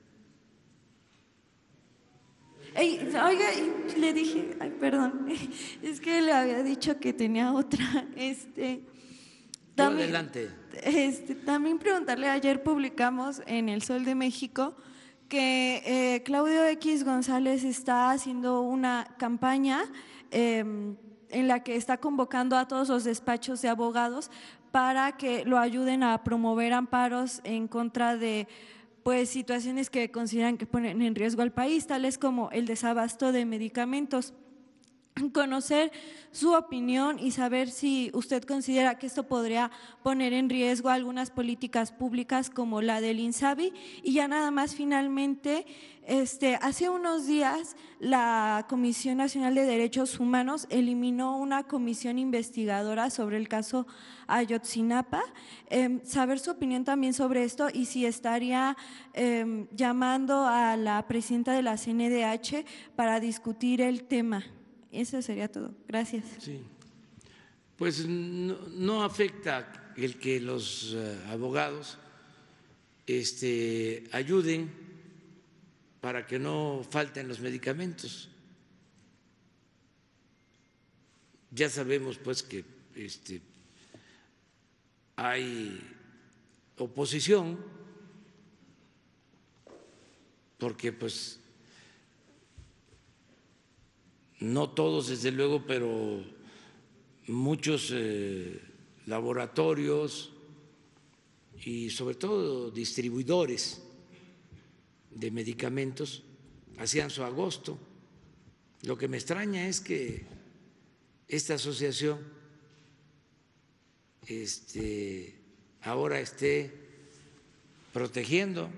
Ey, oiga, le dije, ay, perdón, es que le había dicho que tenía otra. Este, también, adelante. Este, también preguntarle, ayer publicamos en El Sol de México que eh, Claudio X González está haciendo una campaña eh, en la que está convocando a todos los despachos de abogados para que lo ayuden a promover amparos en contra de pues, situaciones que consideran que ponen en riesgo al país, tales como el desabasto de medicamentos. Conocer su opinión y saber si usted considera que esto podría poner en riesgo algunas políticas públicas como la del INSABI. Y ya nada más finalmente, este, hace unos días la Comisión Nacional de Derechos Humanos eliminó una comisión investigadora sobre el caso Ayotzinapa. Eh, saber su opinión también sobre esto y si estaría eh, llamando a la presidenta de la C N D H para discutir el tema. Eso sería todo. Gracias. Sí. Pues no, no afecta el que los uh, abogados este, ayuden para que no falten los medicamentos. Ya sabemos pues que este, hay oposición porque pues no todos, desde luego, pero muchos eh, laboratorios y sobre todo distribuidores de medicamentos hacían su agosto. Lo que me extraña es que esta asociación este, ahora esté protegiendo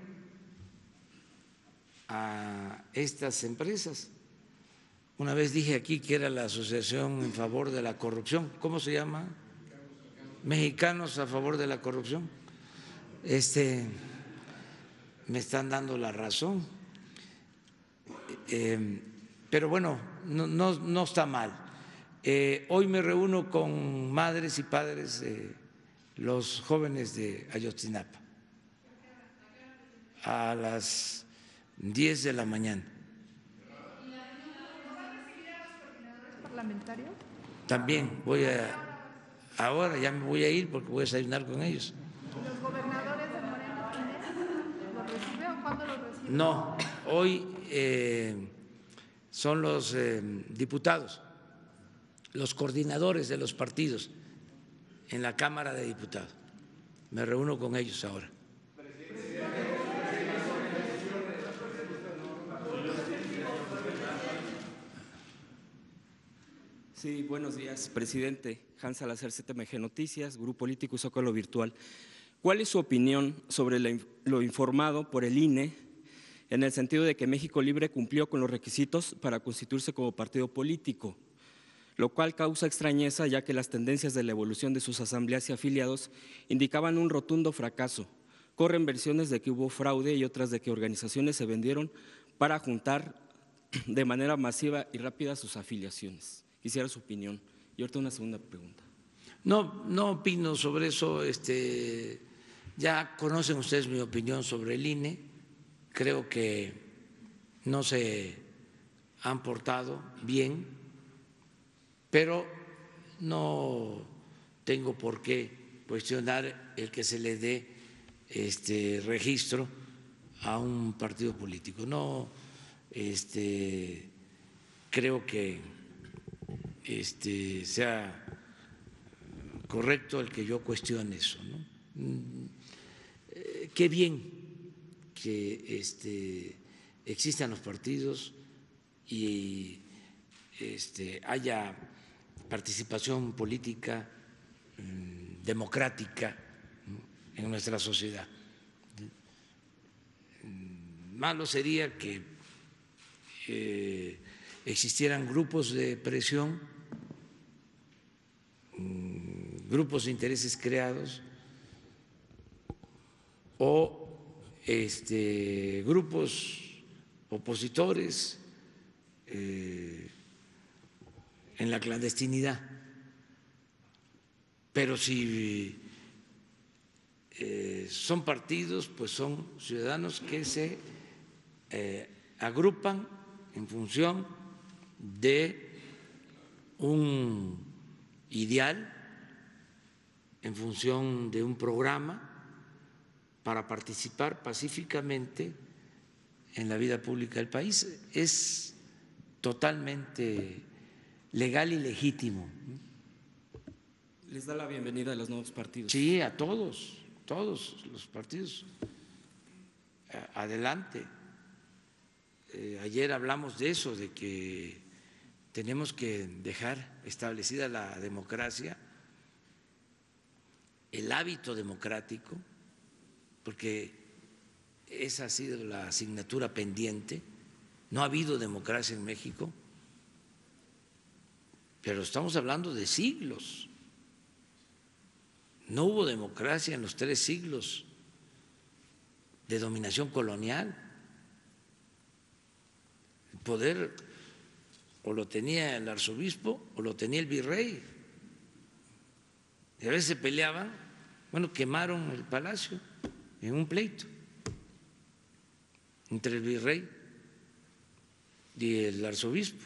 a estas empresas. Una vez dije aquí que era la Asociación en Favor de la Corrupción. ¿Cómo se llama? Mexicanos a Favor de la Corrupción. Este, me están dando la razón. Eh, pero bueno, no, no, no está mal. Eh, hoy me reúno con madres y padres de los jóvenes de Ayotzinapa a las diez de la mañana. ¿Parlamentario? También voy a, ahora ya me voy a ir porque voy a desayunar con ellos. ¿Los gobernadores de Morena los recibe o cuándo los recibe? No, hoy eh, son los eh, diputados, los coordinadores de los partidos en la Cámara de Diputados. Me reúno con ellos ahora. Sí, buenos días, presidente. Hans Salazar, Z M G Noticias, Grupo Político y Zócalo Virtual. ¿Cuál es su opinión sobre lo informado por el I N E en el sentido de que México Libre cumplió con los requisitos para constituirse como partido político, lo cual causa extrañeza ya que las tendencias de la evolución de sus asambleas y afiliados indicaban un rotundo fracaso? Corren versiones de que hubo fraude y otras de que organizaciones se vendieron para juntar de manera masiva y rápida sus afiliaciones. Quisiera su opinión. Y ahorita una segunda pregunta. No, no opino sobre eso. Este, ya conocen ustedes mi opinión sobre el I N E. Creo que no se han portado bien, pero no tengo por qué cuestionar el que se le dé este registro a un partido político. No, este, creo que Este, sea correcto el que yo cuestione eso, ¿no? Eh, qué bien que este, existan los partidos y este, haya participación política mmm, democrática, ¿no?, en nuestra sociedad. Malo sería que eh, existieran grupos de presión, grupos de intereses creados o este, grupos opositores eh, en la clandestinidad. Pero si eh, son partidos, pues son ciudadanos que se eh, agrupan en función de un ideal, en función de un programa para participar pacíficamente en la vida pública del país. Es totalmente legal y legítimo. Les da la bienvenida a los nuevos partidos. Sí, a todos, todos los partidos. Adelante. Eh, ayer hablamos de eso, de que tenemos que dejar establecida la democracia, el hábito democrático, porque esa ha sido la asignatura pendiente. No ha habido democracia en México, pero estamos hablando de siglos. No hubo democracia en los tres siglos de dominación colonial. El poder o lo tenía el arzobispo o lo tenía el virrey. Y a veces se peleaban, bueno, quemaron el palacio en un pleito entre el virrey y el arzobispo.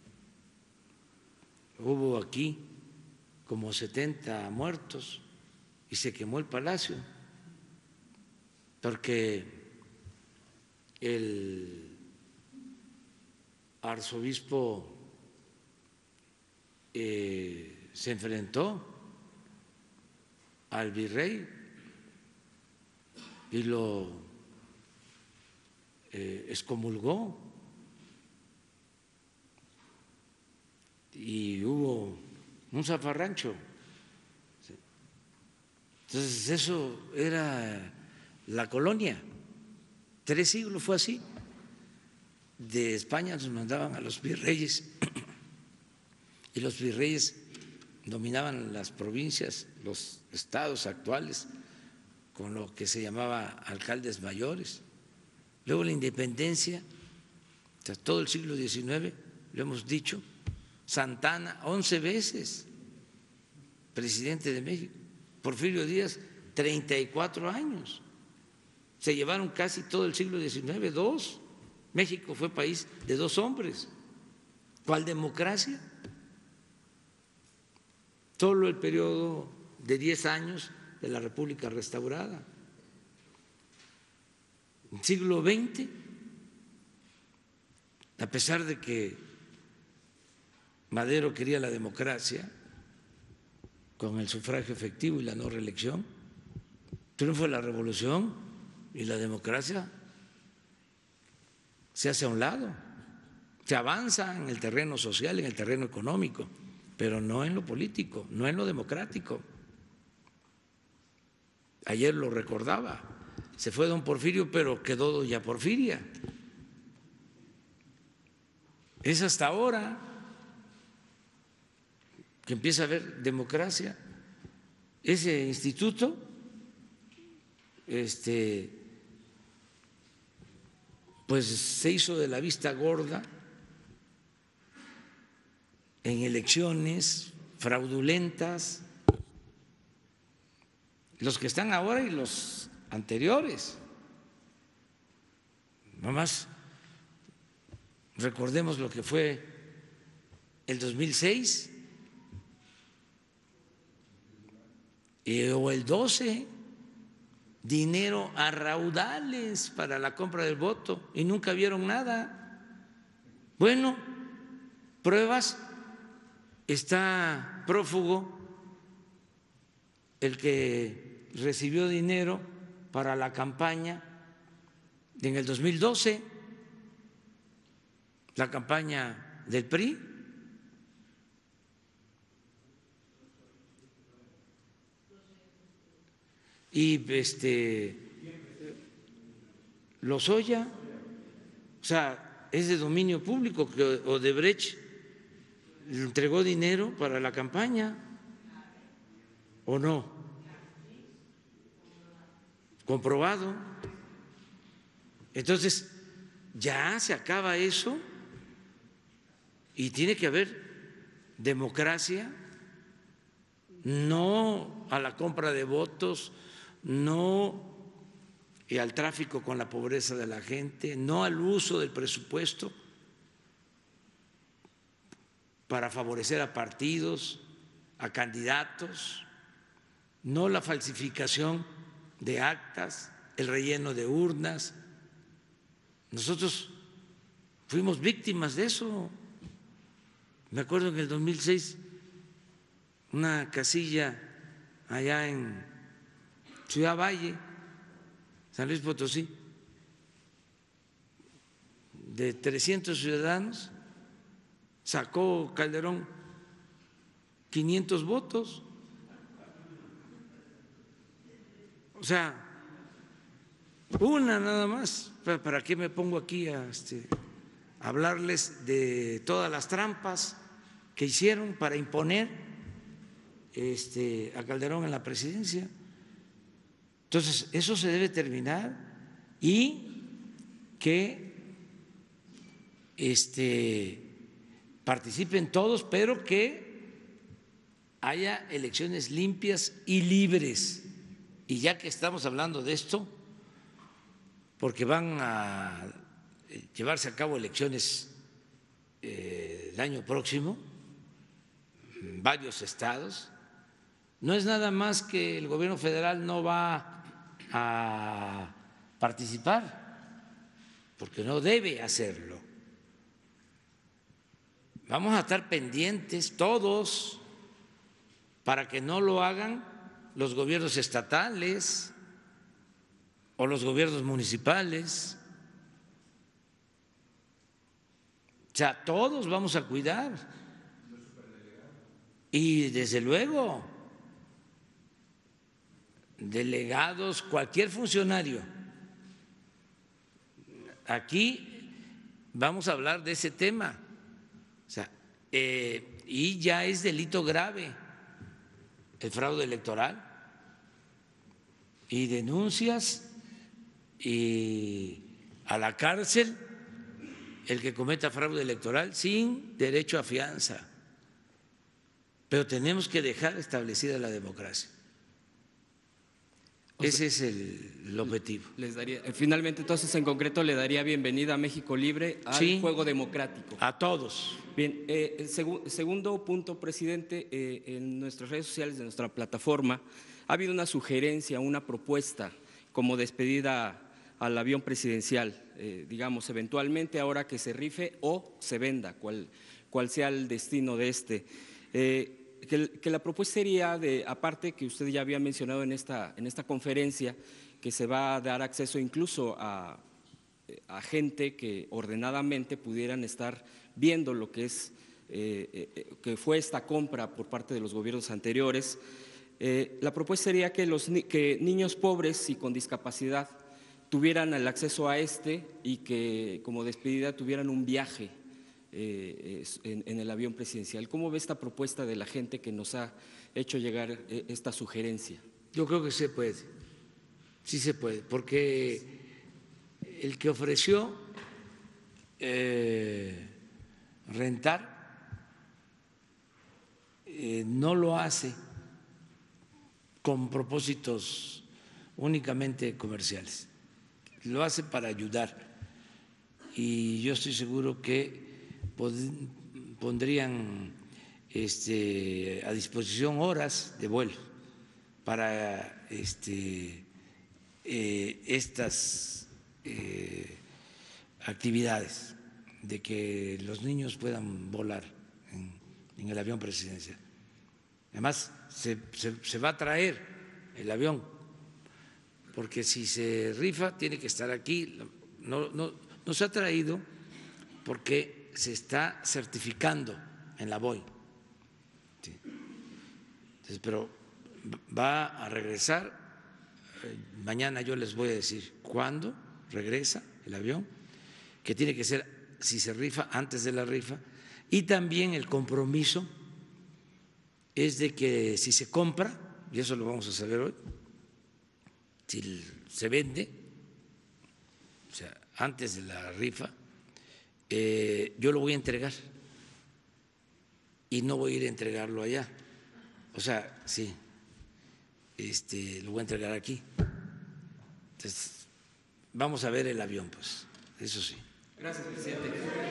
Hubo aquí como setenta muertos y se quemó el palacio porque el arzobispo eh, se enfrentó al virrey y lo eh, excomulgó, y hubo un zafarrancho. Entonces eso era la colonia, tres siglos fue así. De España nos mandaban a los virreyes y los virreyes dominaban las provincias, los estados actuales, con lo que se llamaba alcaldes mayores. Luego la independencia, o sea, todo el siglo diecinueve, lo hemos dicho, Santana, once veces presidente de México, Porfirio Díaz, treinta y cuatro años. Se llevaron casi todo el siglo diecinueve, dos. México fue país de dos hombres. ¿Cuál democracia? Solo el periodo de diez años de la República restaurada. En el siglo veinte, a pesar de que Madero quería la democracia con el sufragio efectivo y la no reelección, triunfo de la revolución y la democracia se hace a un lado, se avanza en el terreno social, en el terreno económico, pero no en lo político, no en lo democrático. Ayer lo recordaba, se fue don Porfirio, pero quedó doña Porfiria. Es hasta ahora que empieza a haber democracia. Ese instituto este, pues se hizo de la vista gorda en elecciones fraudulentas, los que están ahora y los anteriores. Nomás recordemos lo que fue el dos mil seis o el doce, dinero a raudales para la compra del voto y nunca vieron nada. Bueno, pruebas, está prófugo el que recibió dinero para la campaña en el dos mil doce, la campaña del P R I. Y este Lozoya, o sea, es de dominio público que Odebrecht le entregó dinero para la campaña, ¿o no? Comprobado. Entonces, ya se acaba eso y tiene que haber democracia, no a la compra de votos, no al tráfico con la pobreza de la gente, no al uso del presupuesto para favorecer a partidos, a candidatos, no la falsificación de actas, el relleno de urnas. Nosotros fuimos víctimas de eso. Me acuerdo en el dos mil seis, una casilla allá en Ciudad Valle, San Luis Potosí, de trescientos ciudadanos, sacó Calderón quinientos votos. O sea, una nada más. ¿Para qué me pongo aquí a este, hablarles de todas las trampas que hicieron para imponer este, a Calderón en la presidencia? Entonces, eso se debe terminar y que este, participen todos, pero que haya elecciones limpias y libres. Y ya que estamos hablando de esto, porque van a llevarse a cabo elecciones eh, el año próximo en varios estados, no es nada más que el gobierno federal no va a participar, porque no debe hacerlo. Vamos a estar pendientes todos para que no lo hagan los gobiernos estatales o los gobiernos municipales. O sea, todos vamos a cuidar. Y desde luego, delegados, cualquier funcionario. Aquí vamos a hablar de ese tema. O sea, eh, y ya es delito grave el fraude electoral y denuncias y a la cárcel el que cometa fraude electoral sin derecho a fianza. Pero tenemos que dejar establecida la democracia. O sea, ese es el, el objetivo. Les daría, finalmente, entonces, en concreto, le daría bienvenida a México Libre al sí, juego democrático. A todos. Bien, eh, el seg segundo punto, presidente, eh, en nuestras redes sociales de nuestra plataforma ha habido una sugerencia, una propuesta como despedida al avión presidencial, eh, digamos, eventualmente ahora que se rife o se venda, cual, cual sea el destino de este. Eh, que, que la propuesta sería, de, aparte que usted ya había mencionado en esta, en esta conferencia, que se va a dar acceso incluso a, a gente que ordenadamente pudieran estar viendo lo que es eh, eh, que fue esta compra por parte de los gobiernos anteriores. Eh, la propuesta sería que los que niños pobres y con discapacidad tuvieran el acceso a este y que como despedida tuvieran un viaje eh, en, en el avión presidencial. ¿Cómo ve esta propuesta de la gente que nos ha hecho llegar eh, esta sugerencia? Yo creo que se puede, sí se puede, porque el que ofreció eh, rentar eh, no lo hace con propósitos únicamente comerciales, lo hace para ayudar y yo estoy seguro que pondrían este, a disposición horas de vuelo para este, eh, estas eh, actividades de que los niños puedan volar en, en el avión presidencial. Además, se, se, se va a traer el avión, porque si se rifa tiene que estar aquí. No, no, no se ha traído porque se está certificando en la B O I. Sí. Entonces, pero va a regresar. Mañana yo les voy a decir cuándo regresa el avión, que tiene que ser, si se rifa, antes de la rifa, y también el compromiso es de que si se compra, y eso lo vamos a saber hoy, si se vende, o sea, antes de la rifa, eh, yo lo voy a entregar y no voy a ir a entregarlo allá. O sea, sí, este, lo voy a entregar aquí. Entonces, vamos a ver el avión, pues, eso sí. Gracias, presidente.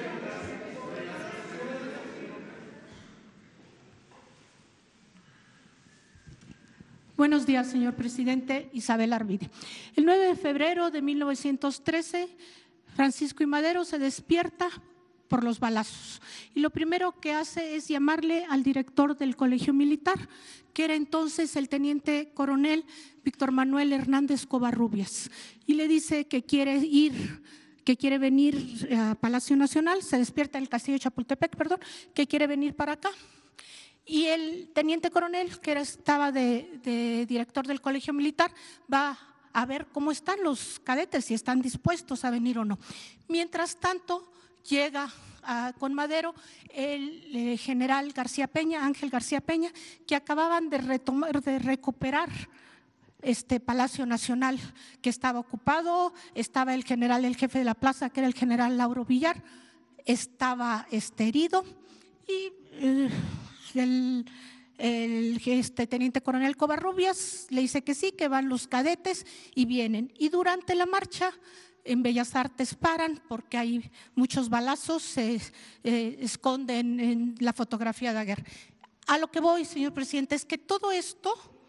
Buenos días, señor presidente. Isabel Arvide. El nueve de febrero de mil novecientos trece, Francisco I. Madero se despierta por los balazos. Y lo primero que hace es llamarle al director del Colegio Militar, que era entonces el teniente coronel Víctor Manuel Hernández Covarrubias, y le dice que quiere ir, que quiere venir a Palacio Nacional, se despierta en el Castillo de Chapultepec, perdón, que quiere venir para acá. Y el teniente coronel, que era, estaba de, de director del Colegio Militar, va a ver cómo están los cadetes, si están dispuestos a venir o no. Mientras tanto, llega a, con Madero el eh, general García Peña, Ángel García Peña, que acababan de, retomar, de recuperar este Palacio Nacional, que estaba ocupado. Estaba el general, el jefe de la plaza, que era el general Lauro Villar, estaba este, herido, y eh, el, el este, teniente coronel Covarrubias le dice que sí, que van los cadetes y vienen. Y durante la marcha en Bellas Artes paran porque hay muchos balazos, se eh, esconden en la fotografía de Daguerre. A lo que voy, señor presidente, es que todo esto,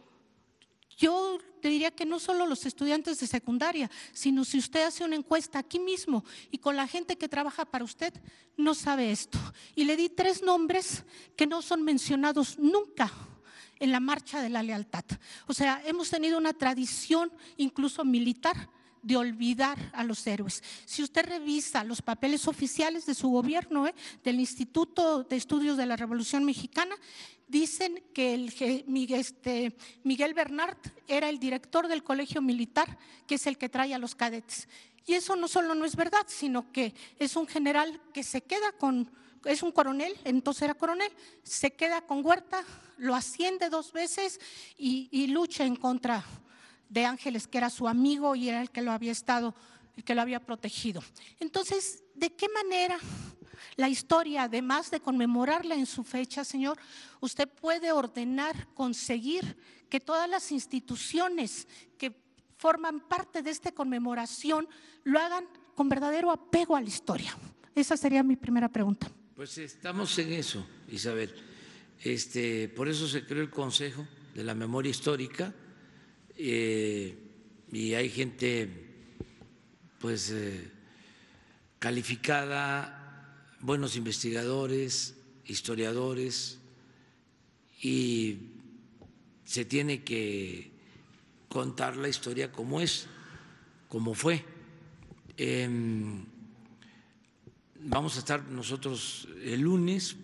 yo te diría que no solo los estudiantes de secundaria, sino si usted hace una encuesta aquí mismo y con la gente que trabaja para usted, no sabe esto. Y le di tres nombres que no son mencionados nunca en la Marcha de la Lealtad. O sea, hemos tenido una tradición incluso militar de olvidar a los héroes. Si usted revisa los papeles oficiales de su gobierno, ¿eh? del Instituto de Estudios de la Revolución Mexicana, dicen que el, este, Miguel Bernard era el director del Colegio Militar, que es el que trae a los cadetes. Y eso no solo no es verdad, sino que es un general que se queda con, es un coronel, entonces era coronel, se queda con Huerta, lo asciende dos veces y, y lucha en contra de Ángeles, que era su amigo y era el que lo había estado, el que lo había protegido. Entonces, ¿de qué manera la historia, además de conmemorarla en su fecha, señor, usted puede ordenar, conseguir que todas las instituciones que forman parte de esta conmemoración lo hagan con verdadero apego a la historia? Esa sería mi primera pregunta. Pues estamos en eso, Isabel. Este, por eso se creó el Consejo de la Memoria Histórica. Eh, y hay gente pues eh, calificada, buenos investigadores, historiadores, y se tiene que contar la historia como es, como fue. Eh, vamos a estar nosotros el lunes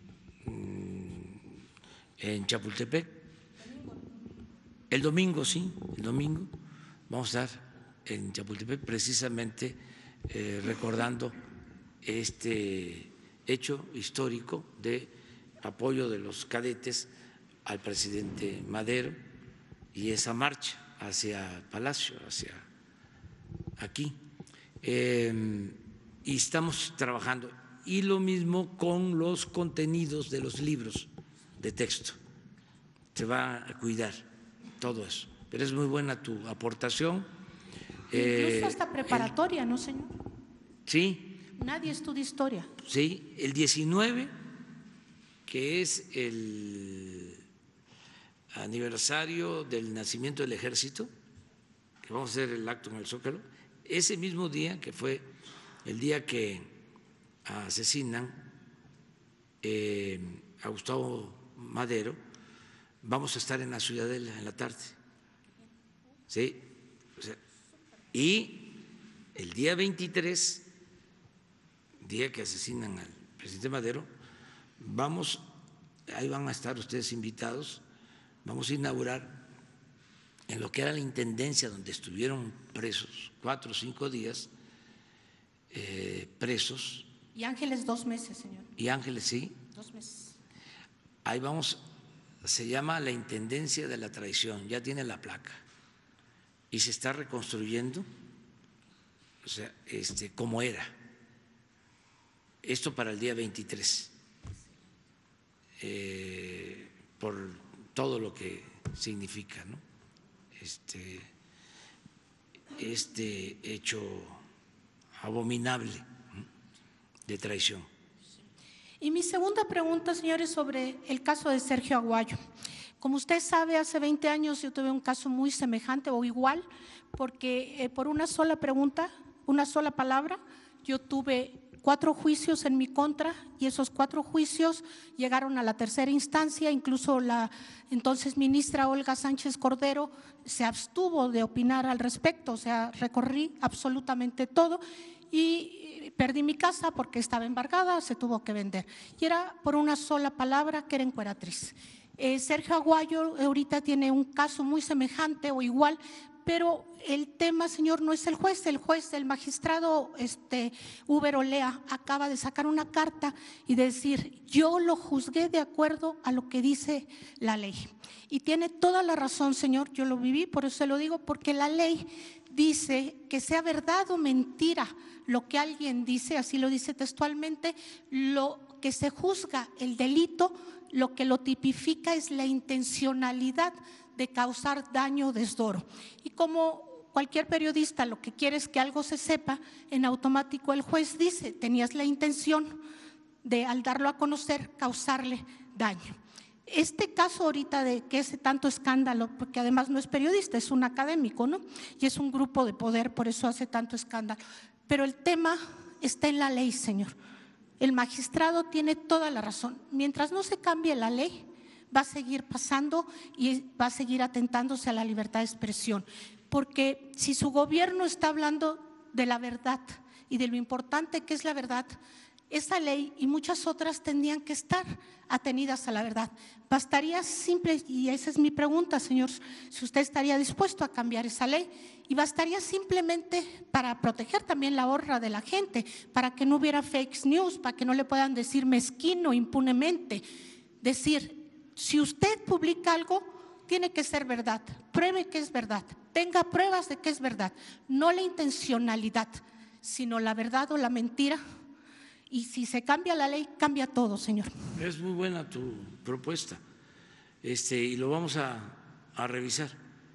en Chapultepec. El domingo, sí, el domingo vamos a estar en Chapultepec precisamente eh, recordando este hecho histórico de apoyo de los cadetes al presidente Madero y esa marcha hacia el Palacio, hacia aquí. Eh, y estamos trabajando. Y lo mismo con los contenidos de los libros de texto. Se va a cuidar todo eso, pero es muy buena tu aportación. Incluso eh, hasta preparatoria, el, ¿no, señor? Sí. Nadie estudia historia. Sí, el diecinueve, que es el aniversario del nacimiento del Ejército, que vamos a hacer el acto en el Zócalo, ese mismo día, que fue el día que asesinan eh, a Gustavo Madero, vamos a estar en la Ciudadela en la tarde. ¿Sí? O sea, y el día veintitrés, día que asesinan al presidente Madero, vamos, ahí van a estar ustedes invitados, vamos a inaugurar en lo que era la intendencia donde estuvieron presos cuatro o cinco días, eh, presos. Y Ángeles dos meses, señor. Y Ángeles, sí. Dos meses. Ahí vamos. Se llama la Intendencia de la Traición, ya tiene la placa y se está reconstruyendo, o sea, este, como era. Esto para el día veintitrés, eh, por todo lo que significa, ¿no? Este, este hecho abominable, ¿no?, de traición. Y mi segunda pregunta, señores, sobre el caso de Sergio Aguayo. Como usted sabe, hace veinte años yo tuve un caso muy semejante o igual, porque eh, por una sola pregunta, una sola palabra, yo tuve cuatro juicios en mi contra y esos cuatro juicios llegaron a la tercera instancia. Incluso la entonces ministra Olga Sánchez Cordero se abstuvo de opinar al respecto, o sea, recorrí absolutamente todo y perdí mi casa porque estaba embargada, se tuvo que vender. Y era por una sola palabra, que era encueratriz. Eh, Sergio Aguayo ahorita tiene un caso muy semejante o igual, pero el tema, señor, no es el juez. El juez, el magistrado este, Uber Olea, acaba de sacar una carta y decir: yo lo juzgué de acuerdo a lo que dice la ley. Y tiene toda la razón, señor, yo lo viví, por eso se lo digo, porque la ley dice que sea verdad o mentira lo que alguien dice, así lo dice textualmente, lo que se juzga el delito, lo que lo tipifica es la intencionalidad de causar daño o desdoro. Y como cualquier periodista lo que quiere es que algo se sepa, en automático el juez dice: tenías la intención de, al darlo a conocer, causarle daño. Este caso ahorita de que es tanto escándalo, porque además no es periodista, es un académico, ¿no? Y es un grupo de poder, por eso hace tanto escándalo. Pero el tema está en la ley, señor. El magistrado tiene toda la razón. Mientras no se cambie la ley, va a seguir pasando y va a seguir atentándose a la libertad de expresión. Porque si su gobierno está hablando de la verdad y de lo importante que es la verdad, esa ley y muchas otras tendrían que estar atenidas a la verdad. Bastaría simple, y esa es mi pregunta, señor, si usted estaría dispuesto a cambiar esa ley, y bastaría simplemente para proteger también la honra de la gente, para que no hubiera fake news, para que no le puedan decir mezquino impunemente, decir: si usted publica algo, tiene que ser verdad, pruebe que es verdad, tenga pruebas de que es verdad, no la intencionalidad, sino la verdad o la mentira. Y si se cambia la ley, cambia todo, señor. Es muy buena tu propuesta, este, y lo vamos a, a revisar,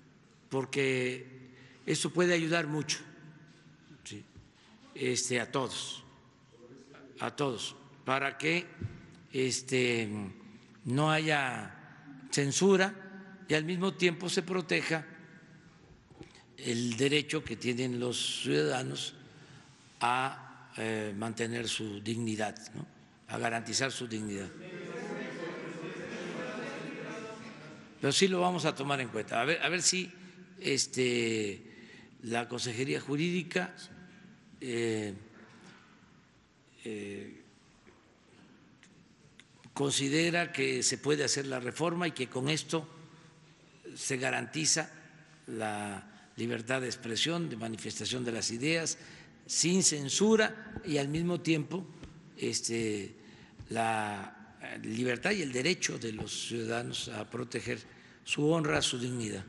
porque eso puede ayudar mucho, ¿sí? este, a todos, a todos, para que este, no haya censura y al mismo tiempo se proteja el derecho que tienen los ciudadanos a Eh, mantener su dignidad, ¿no? A garantizar su dignidad. Pero sí lo vamos a tomar en cuenta. A ver, a ver si este, la Consejería Jurídica eh, eh, considera que se puede hacer la reforma y que con esto se garantiza la libertad de expresión, de manifestación de las ideas, sin censura y al mismo tiempo este, la libertad y el derecho de los ciudadanos a proteger su honra, su dignidad.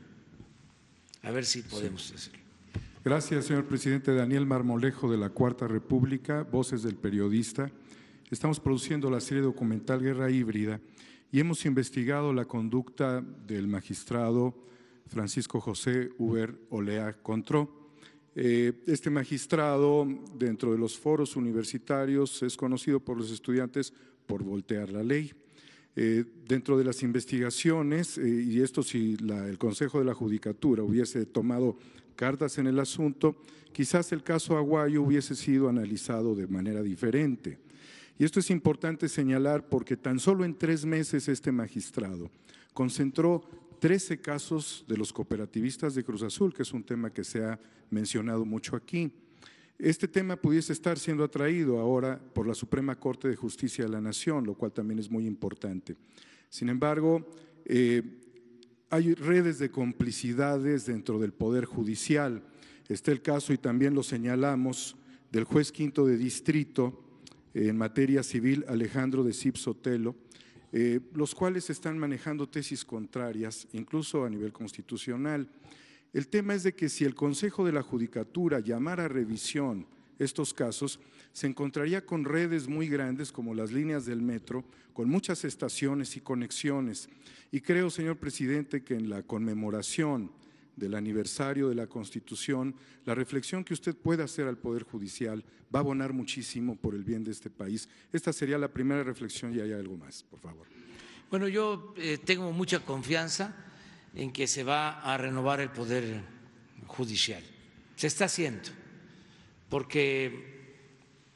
A ver si podemos sí. hacerlo. Gracias, señor presidente. Daniel Marmolejo, de la Cuarta República, Voces del Periodista. Estamos produciendo la serie documental Guerra Híbrida y hemos investigado la conducta del magistrado Francisco José Uber Olea Contró. Este magistrado, dentro de los foros universitarios, es conocido por los estudiantes por voltear la ley. Eh, dentro de las investigaciones, eh, y esto si la, el Consejo de la Judicatura hubiese tomado cartas en el asunto, quizás el caso Aguayo hubiese sido analizado de manera diferente. Y esto es importante señalar porque tan solo en tres meses este magistrado concentró trece casos de los cooperativistas de Cruz Azul, que es un tema que se ha mencionado mucho aquí. Este tema pudiese estar siendo atraído ahora por la Suprema Corte de Justicia de la Nación, lo cual también es muy importante. Sin embargo, eh, hay redes de complicidades dentro del Poder Judicial. Está el caso, y también lo señalamos, del juez quinto de distrito eh, en materia civil, Alejandro de Cip Sotelo, Eh, los cuales están manejando tesis contrarias, incluso a nivel constitucional. El tema es de que si el Consejo de la Judicatura llamara a revisión estos casos, se encontraría con redes muy grandes como las líneas del metro, con muchas estaciones y conexiones. Y creo, señor presidente, que en la conmemoración del aniversario de la Constitución, la reflexión que usted pueda hacer al Poder Judicial va a abonar muchísimo por el bien de este país. Esta sería la primera reflexión y hay algo más, por favor. Bueno, yo eh, tengo mucha confianza en que se va a renovar el Poder Judicial. Se está haciendo, porque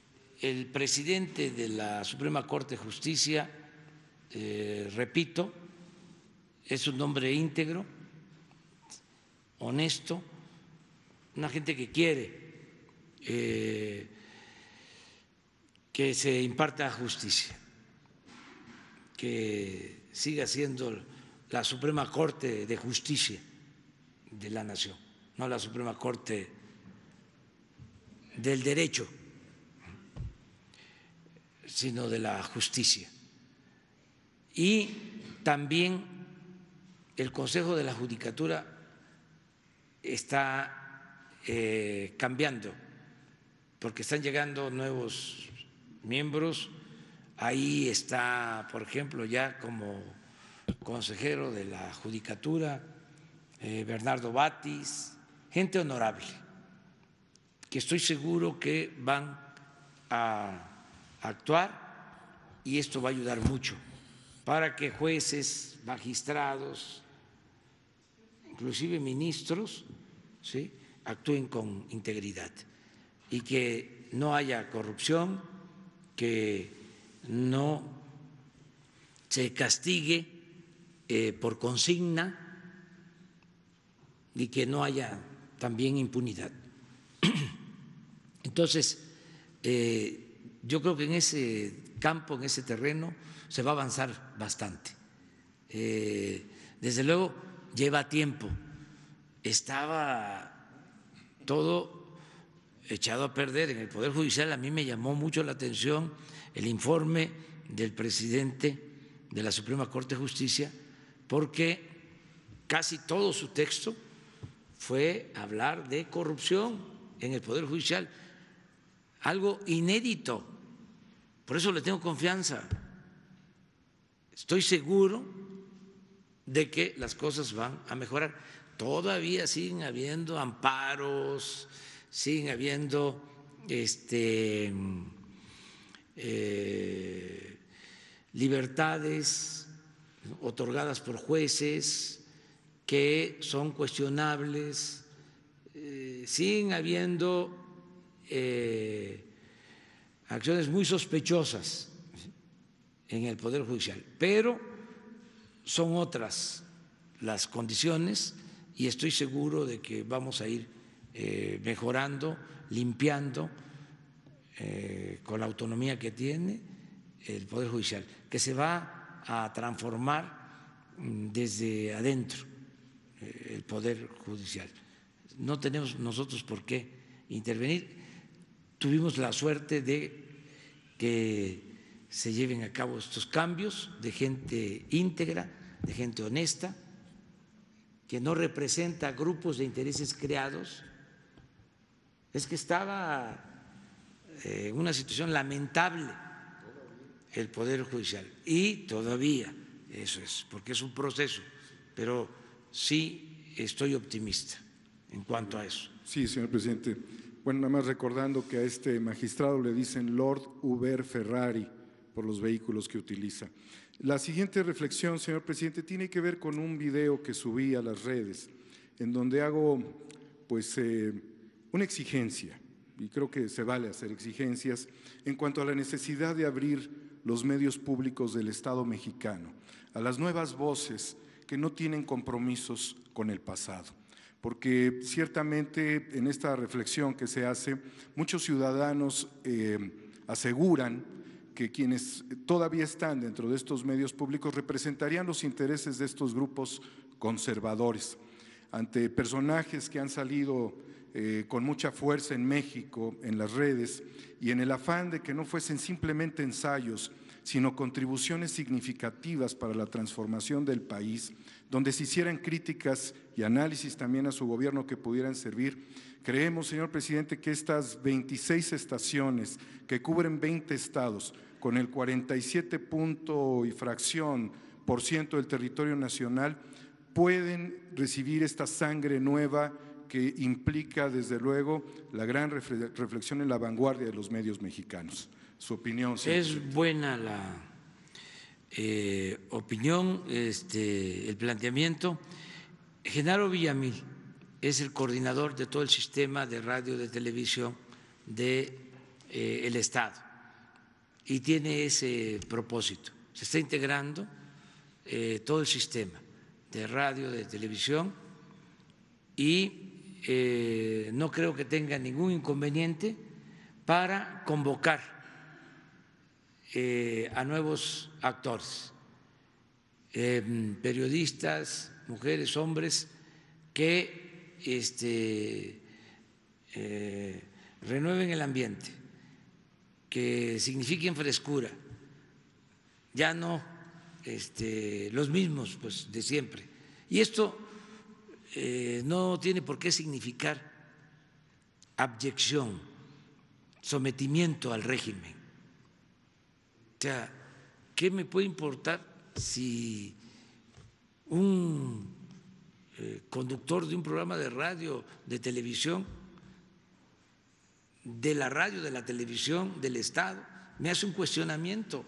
el presidente de la Suprema Corte de Justicia, eh, repito, es un hombre íntegro, honesto, una gente que quiere eh, que se imparta justicia, que siga siendo la Suprema Corte de Justicia de la Nación, no la Suprema Corte del Derecho, sino de la justicia. Y también el Consejo de la Judicatura está eh, cambiando, porque están llegando nuevos miembros. Ahí está, por ejemplo, ya como consejero de la Judicatura, eh, Bernardo Batis, gente honorable, que estoy seguro que van a actuar y esto va a ayudar mucho para que jueces, magistrados, inclusive ministros, ¿sí?, actúen con integridad y que no haya corrupción, que no se castigue eh, por consigna y que no haya también impunidad. Entonces, eh, yo creo que en ese campo, en ese terreno, se va a avanzar bastante. Eh, desde luego, lleva tiempo. Estaba todo echado a perder en el Poder Judicial. A mí me llamó mucho la atención el informe del presidente de la Suprema Corte de Justicia, porque casi todo su texto fue hablar de corrupción en el Poder Judicial, algo inédito. Por eso le tengo confianza. Estoy seguro de que las cosas van a mejorar. Todavía siguen habiendo amparos, siguen habiendo este, eh, libertades otorgadas por jueces que son cuestionables, eh, siguen habiendo eh, acciones muy sospechosas en el Poder Judicial, pero son otras las condiciones y estoy seguro de que vamos a ir eh, mejorando, limpiando eh, con la autonomía que tiene el Poder Judicial, que se va a transformar desde adentro eh, el Poder Judicial. No tenemos nosotros por qué intervenir. Tuvimos la suerte de que se lleven a cabo estos cambios de gente íntegra, de gente honesta, que no representa grupos de intereses creados. Es que estaba en eh, una situación lamentable el Poder Judicial y todavía eso es, porque es un proceso, pero sí estoy optimista en cuanto a eso. Sí, señor presidente. Bueno, nada más recordando que a este magistrado le dicen Lord Uber Ferrari por los vehículos que utiliza. La siguiente reflexión, señor presidente, tiene que ver con un video que subí a las redes, en donde hago pues eh, una exigencia, y creo que se vale hacer exigencias, en cuanto a la necesidad de abrir los medios públicos del Estado mexicano a las nuevas voces que no tienen compromisos con el pasado. Porque ciertamente en esta reflexión que se hace, muchos ciudadanos eh, aseguran que quienes todavía están dentro de estos medios públicos representarían los intereses de estos grupos conservadores. Ante personajes que han salido eh, con mucha fuerza en México, en las redes, y en el afán de que no fuesen simplemente ensayos, sino contribuciones significativas para la transformación del país, donde se hicieran críticas y análisis también a su gobierno que pudieran servir. Creemos, señor presidente, que estas veintiséis estaciones que cubren veinte estados, con el cuarenta y siete punto y fracción por ciento del territorio nacional, pueden recibir esta sangre nueva que implica, desde luego, la gran reflexión en la vanguardia de los medios mexicanos. Su opinión, señor Es presidente. Buena la eh, opinión, este, el planteamiento. Genaro Villamil es el coordinador de todo el sistema de radio, de televisión del de, eh, Estado. y tiene ese propósito. Se está integrando eh, todo el sistema de radio, de televisión, y eh, no creo que tenga ningún inconveniente para convocar eh, a nuevos actores, eh, periodistas, mujeres, hombres, que este, eh, renueven el ambiente, que signifiquen frescura, ya no este, los mismos pues, de siempre. Y esto eh, no tiene por qué significar abyección, sometimiento al régimen. O sea, ¿qué me puede importar si un eh, conductor de un programa de radio, de televisión, de la radio, de la televisión, del Estado, me hace un cuestionamiento?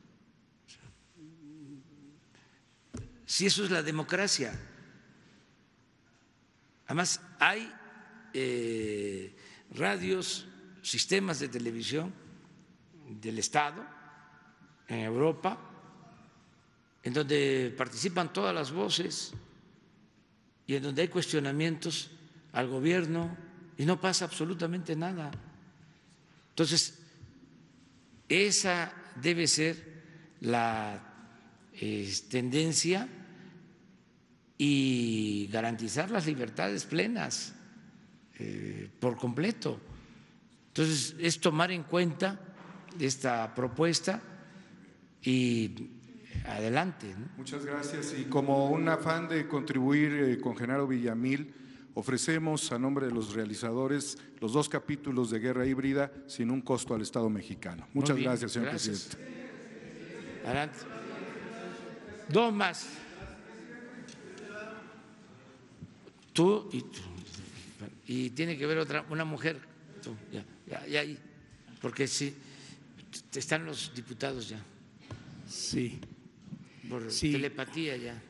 Si eso es la democracia. Además, hay eh, radios, sistemas de televisión del Estado en Europa, en donde participan todas las voces y en donde hay cuestionamientos al gobierno y no pasa absolutamente nada. Entonces, esa debe ser la eh, tendencia y garantizar las libertades plenas eh, por completo. Entonces, es tomar en cuenta esta propuesta y adelante, ¿no? Muchas gracias. Y como un afán de contribuir eh, con Genaro Villamil, ofrecemos a nombre de los realizadores los dos capítulos de Guerra Híbrida sin un costo al Estado mexicano. Muchas Muy bien, gracias, señor gracias. presidente. Adelante. Dos más. Tú y tú. Y tiene que ver otra, una mujer. Tú, ya, ya, ya ahí. Porque sí, están los diputados ya. Sí. Por Sí. telepatía ya.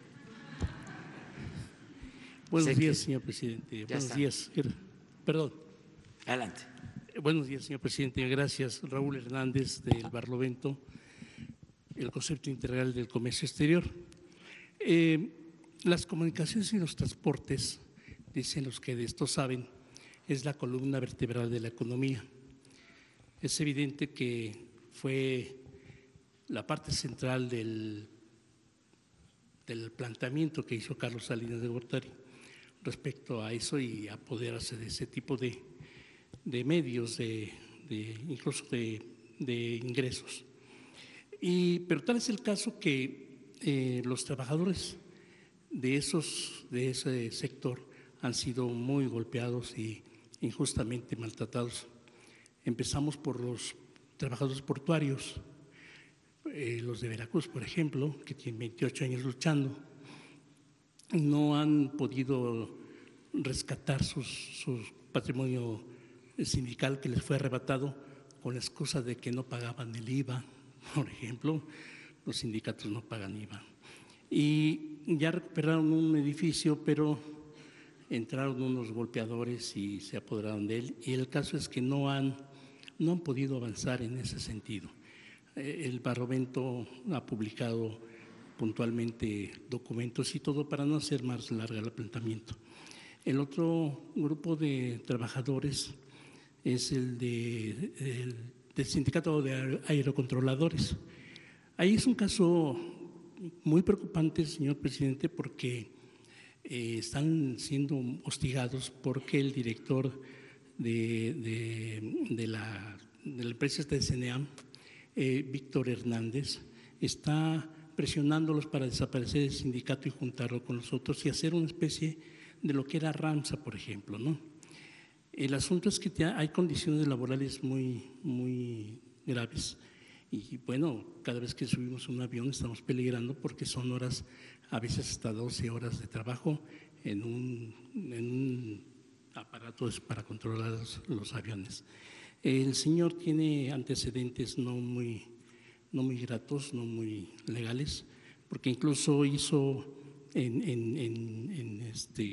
Buenos Sé días, que señor presidente. ya Buenos está. días. Perdón. Adelante. Buenos días, señor presidente. Gracias. Raúl Hernández, del Barlovento, el concepto integral del comercio exterior. Eh, las comunicaciones y los transportes, dicen los que de esto saben, es la columna vertebral de la economía. Es evidente que fue la parte central del, del planteamiento que hizo Carlos Salinas de Gortari respecto a eso y apoderarse de ese tipo de, de medios, de, de, incluso de, de ingresos. Y, pero tal es el caso que eh, los trabajadores de, esos, de ese sector han sido muy golpeados y injustamente maltratados. Empezamos por los trabajadores portuarios, eh, los de Veracruz, por ejemplo, que tienen veintiocho años luchando, no han podido rescatar sus, su patrimonio sindical que les fue arrebatado con la excusa de que no pagaban el I V A, por ejemplo. Los sindicatos no pagan I V A. Y ya recuperaron un edificio, pero entraron unos golpeadores y se apoderaron de él. Y el caso es que no han, no han podido avanzar en ese sentido. El Barlovento ha publicado puntualmente documentos y todo para no hacer más larga el planteamiento. El otro grupo de trabajadores es el, de, el del Sindicato de Aerocontroladores. Ahí es un caso muy preocupante, señor presidente, porque eh, están siendo hostigados porque el director de, de, de, la, de la empresa de C N A M, eh, Víctor Hernández, está presionándolos para desaparecer el sindicato y juntarlo con los otros y hacer una especie de lo que era RAMSA, por ejemplo, ¿no? El asunto es que hay condiciones laborales muy, muy graves y bueno, cada vez que subimos un avión estamos peligrando porque son horas, a veces hasta doce horas de trabajo en un, en un aparato para controlar los, los aviones. El señor tiene antecedentes no muy, no muy gratos, no muy legales, porque incluso hizo en, en, en, en este…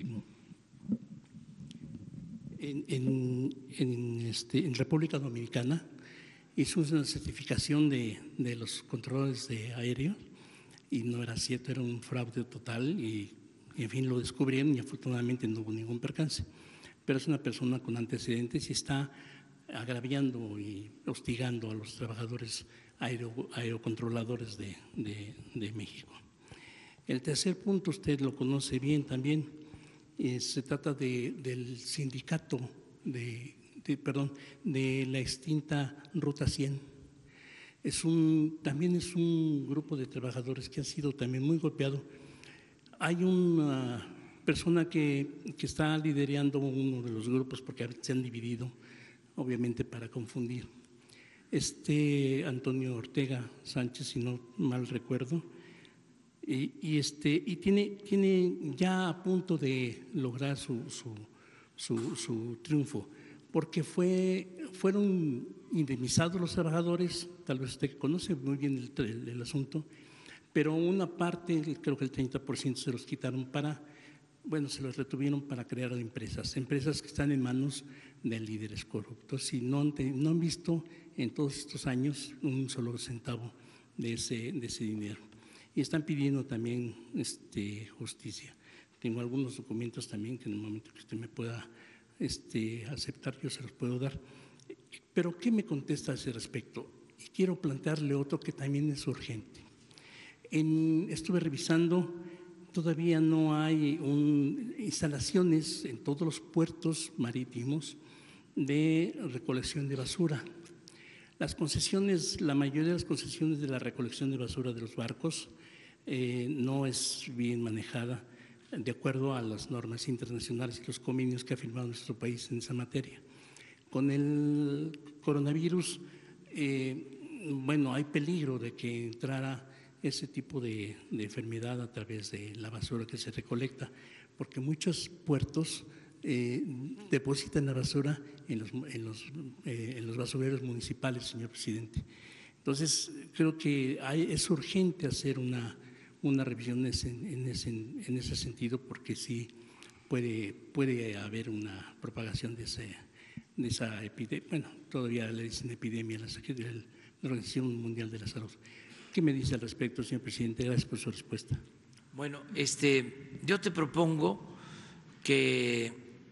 En, en, en, este, en República Dominicana hizo una certificación de, de los controles de aéreo y no era cierto, era un fraude total y, y en fin lo descubrieron y afortunadamente no hubo ningún percance. Pero es una persona con antecedentes y está agraviando y hostigando a los trabajadores aero, aerocontroladores de, de, de México. El tercer punto usted lo conoce bien también, eh, se trata de, del sindicato de, de, perdón, de la extinta Ruta cien. Es un, también es un grupo de trabajadores que ha sido también muy golpeado. Hay una persona que, que está liderando uno de los grupos porque se han dividido, obviamente para confundir. Este Antonio Ortega Sánchez, si no mal recuerdo, y, y, este, y tiene, tiene ya a punto de lograr su, su, su, su triunfo, porque fue, fueron indemnizados los trabajadores, tal vez usted conoce muy bien el, el, el asunto, pero una parte, creo que el treinta por ciento se los quitaron para, bueno, se los retuvieron para crear empresas, empresas que están en manos de líderes corruptos y no han, no han visto en todos estos años un solo centavo de ese, de ese dinero. Y están pidiendo también este, justicia. Tengo algunos documentos también que en el momento que usted me pueda este, aceptar, yo se los puedo dar. Pero ¿qué me contesta a ese respecto? Y quiero plantearle otro que también es urgente. En, estuve revisando, todavía no hay un, instalaciones en todos los puertos marítimos de recolección de basura. Las concesiones, la mayoría de las concesiones de la recolección de basura de los barcos eh, no es bien manejada de acuerdo a las normas internacionales y los convenios que ha firmado nuestro país en esa materia. Con el coronavirus, eh, bueno, hay peligro de que entrara ese tipo de, de enfermedad a través de la basura que se recolecta, porque muchos puertos eh, depositan la basura en los, en, los, eh, en los basureros municipales, señor presidente. Entonces, creo que hay, es urgente hacer una, una revisión en ese, en, ese, en ese sentido, porque sí puede, puede haber una propagación de, ese, de esa epidemia. Bueno, todavía le dicen epidemia a la, la Organización Mundial de la Salud. ¿Qué me dice al respecto, señor presidente? Gracias por su respuesta. Bueno, este, yo te propongo que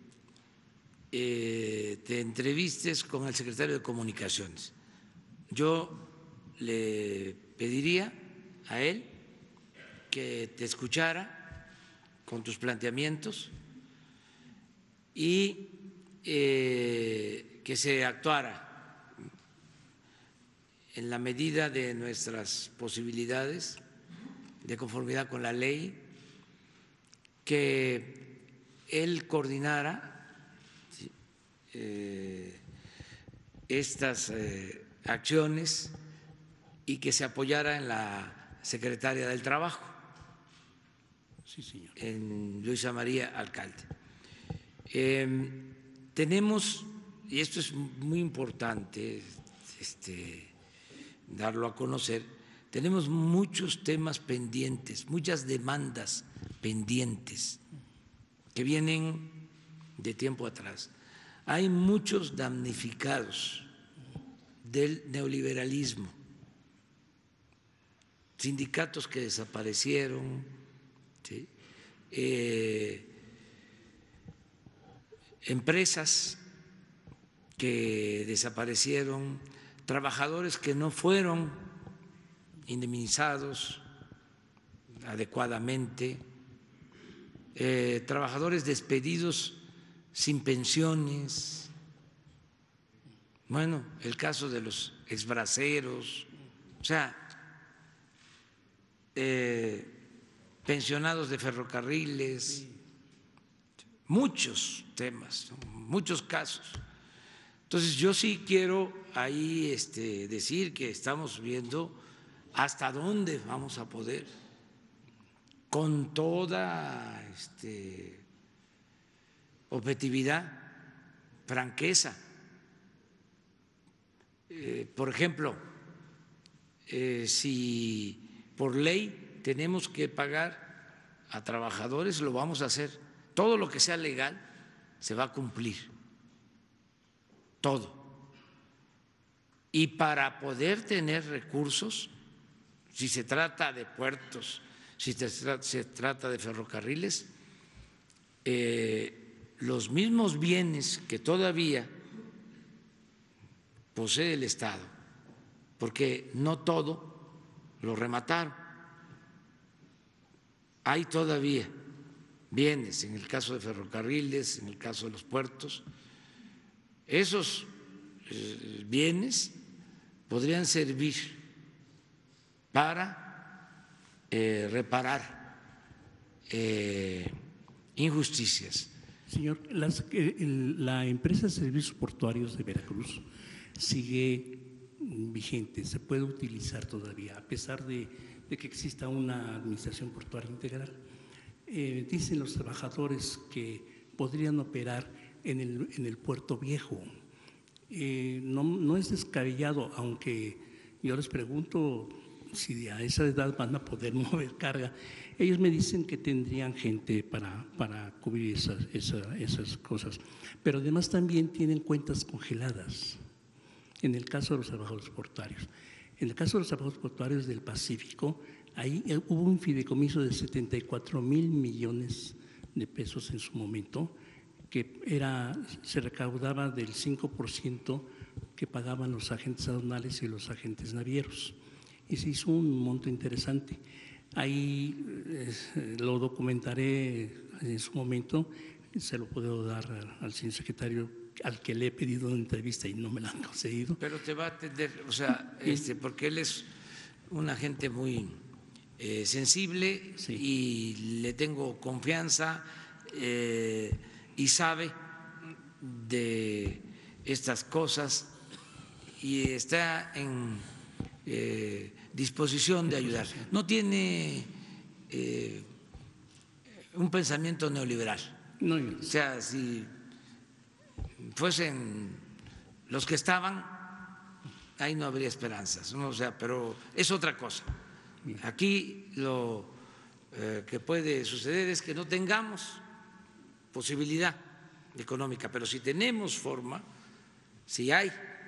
eh, te entrevistes con el secretario de Comunicaciones. Yo le pediría a él que te escuchara con tus planteamientos y eh, que se actuara en la medida de nuestras posibilidades, de conformidad con la ley, que él coordinara ¿sí? eh, estas eh, acciones y que se apoyara en la Secretaria del Trabajo, sí, señor. en Luisa María Alcalde. Eh, tenemos, y esto es muy importante, este, darlo a conocer, tenemos muchos temas pendientes, muchas demandas pendientes que vienen de tiempo atrás. Hay muchos damnificados del neoliberalismo, sindicatos que desaparecieron, ¿sí? eh, empresas que desaparecieron, trabajadores que no fueron indemnizados adecuadamente, eh, trabajadores despedidos sin pensiones. Bueno, el caso de los exbraceros, o sea, eh, pensionados de ferrocarriles, muchos temas, muchos casos. Entonces, yo sí quiero ahí este, decir que estamos viendo hasta dónde vamos a poder, con toda este, objetividad, franqueza. Eh, por ejemplo, eh, si por ley tenemos que pagar a trabajadores, lo vamos a hacer. Todo lo que sea legal se va a cumplir. Todo. Y para poder tener recursos, si se trata de puertos, si se trata de ferrocarriles, eh, los mismos bienes que todavía posee el Estado, porque no todo lo remataron. Hay todavía bienes, en el caso de ferrocarriles, en el caso de los puertos. Esos eh, bienes podrían servir para eh, reparar eh, injusticias. Señor, las, el, la empresa de servicios portuarios de Veracruz sigue vigente, se puede utilizar todavía, a pesar de, de que exista una administración portuaria integral. Eh, dicen los trabajadores que podrían operar en el, en el puerto viejo. Eh, no, no es descabellado, aunque yo les pregunto si a esa edad van a poder mover carga. Ellos me dicen que tendrían gente para, para cubrir esas, esas, esas cosas, pero además también tienen cuentas congeladas en el caso de los trabajadores portuarios. En el caso de los trabajadores portuarios del Pacífico, ahí hubo un fideicomiso de setenta y cuatro mil millones de pesos en su momento, que era, se recaudaba del cinco por ciento que pagaban los agentes aduanales y los agentes navieros. Y se hizo un monto interesante. Ahí eh, lo documentaré en su momento, se lo puedo dar al, al señor secretario, al que le he pedido una entrevista y no me la han concedido. Pero te va a atender, o sea, este, porque él es una gente muy eh, sensible, sí, y le tengo confianza eh, y sabe de estas cosas y está en eh, disposición de ayudar. No tiene eh, un pensamiento neoliberal. No, o sea, si fuesen los que estaban, ahí no habría esperanzas, ¿no? O sea, pero es otra cosa. Aquí lo eh, que puede suceder es que no tengamos posibilidad económica, pero si tenemos forma, si hay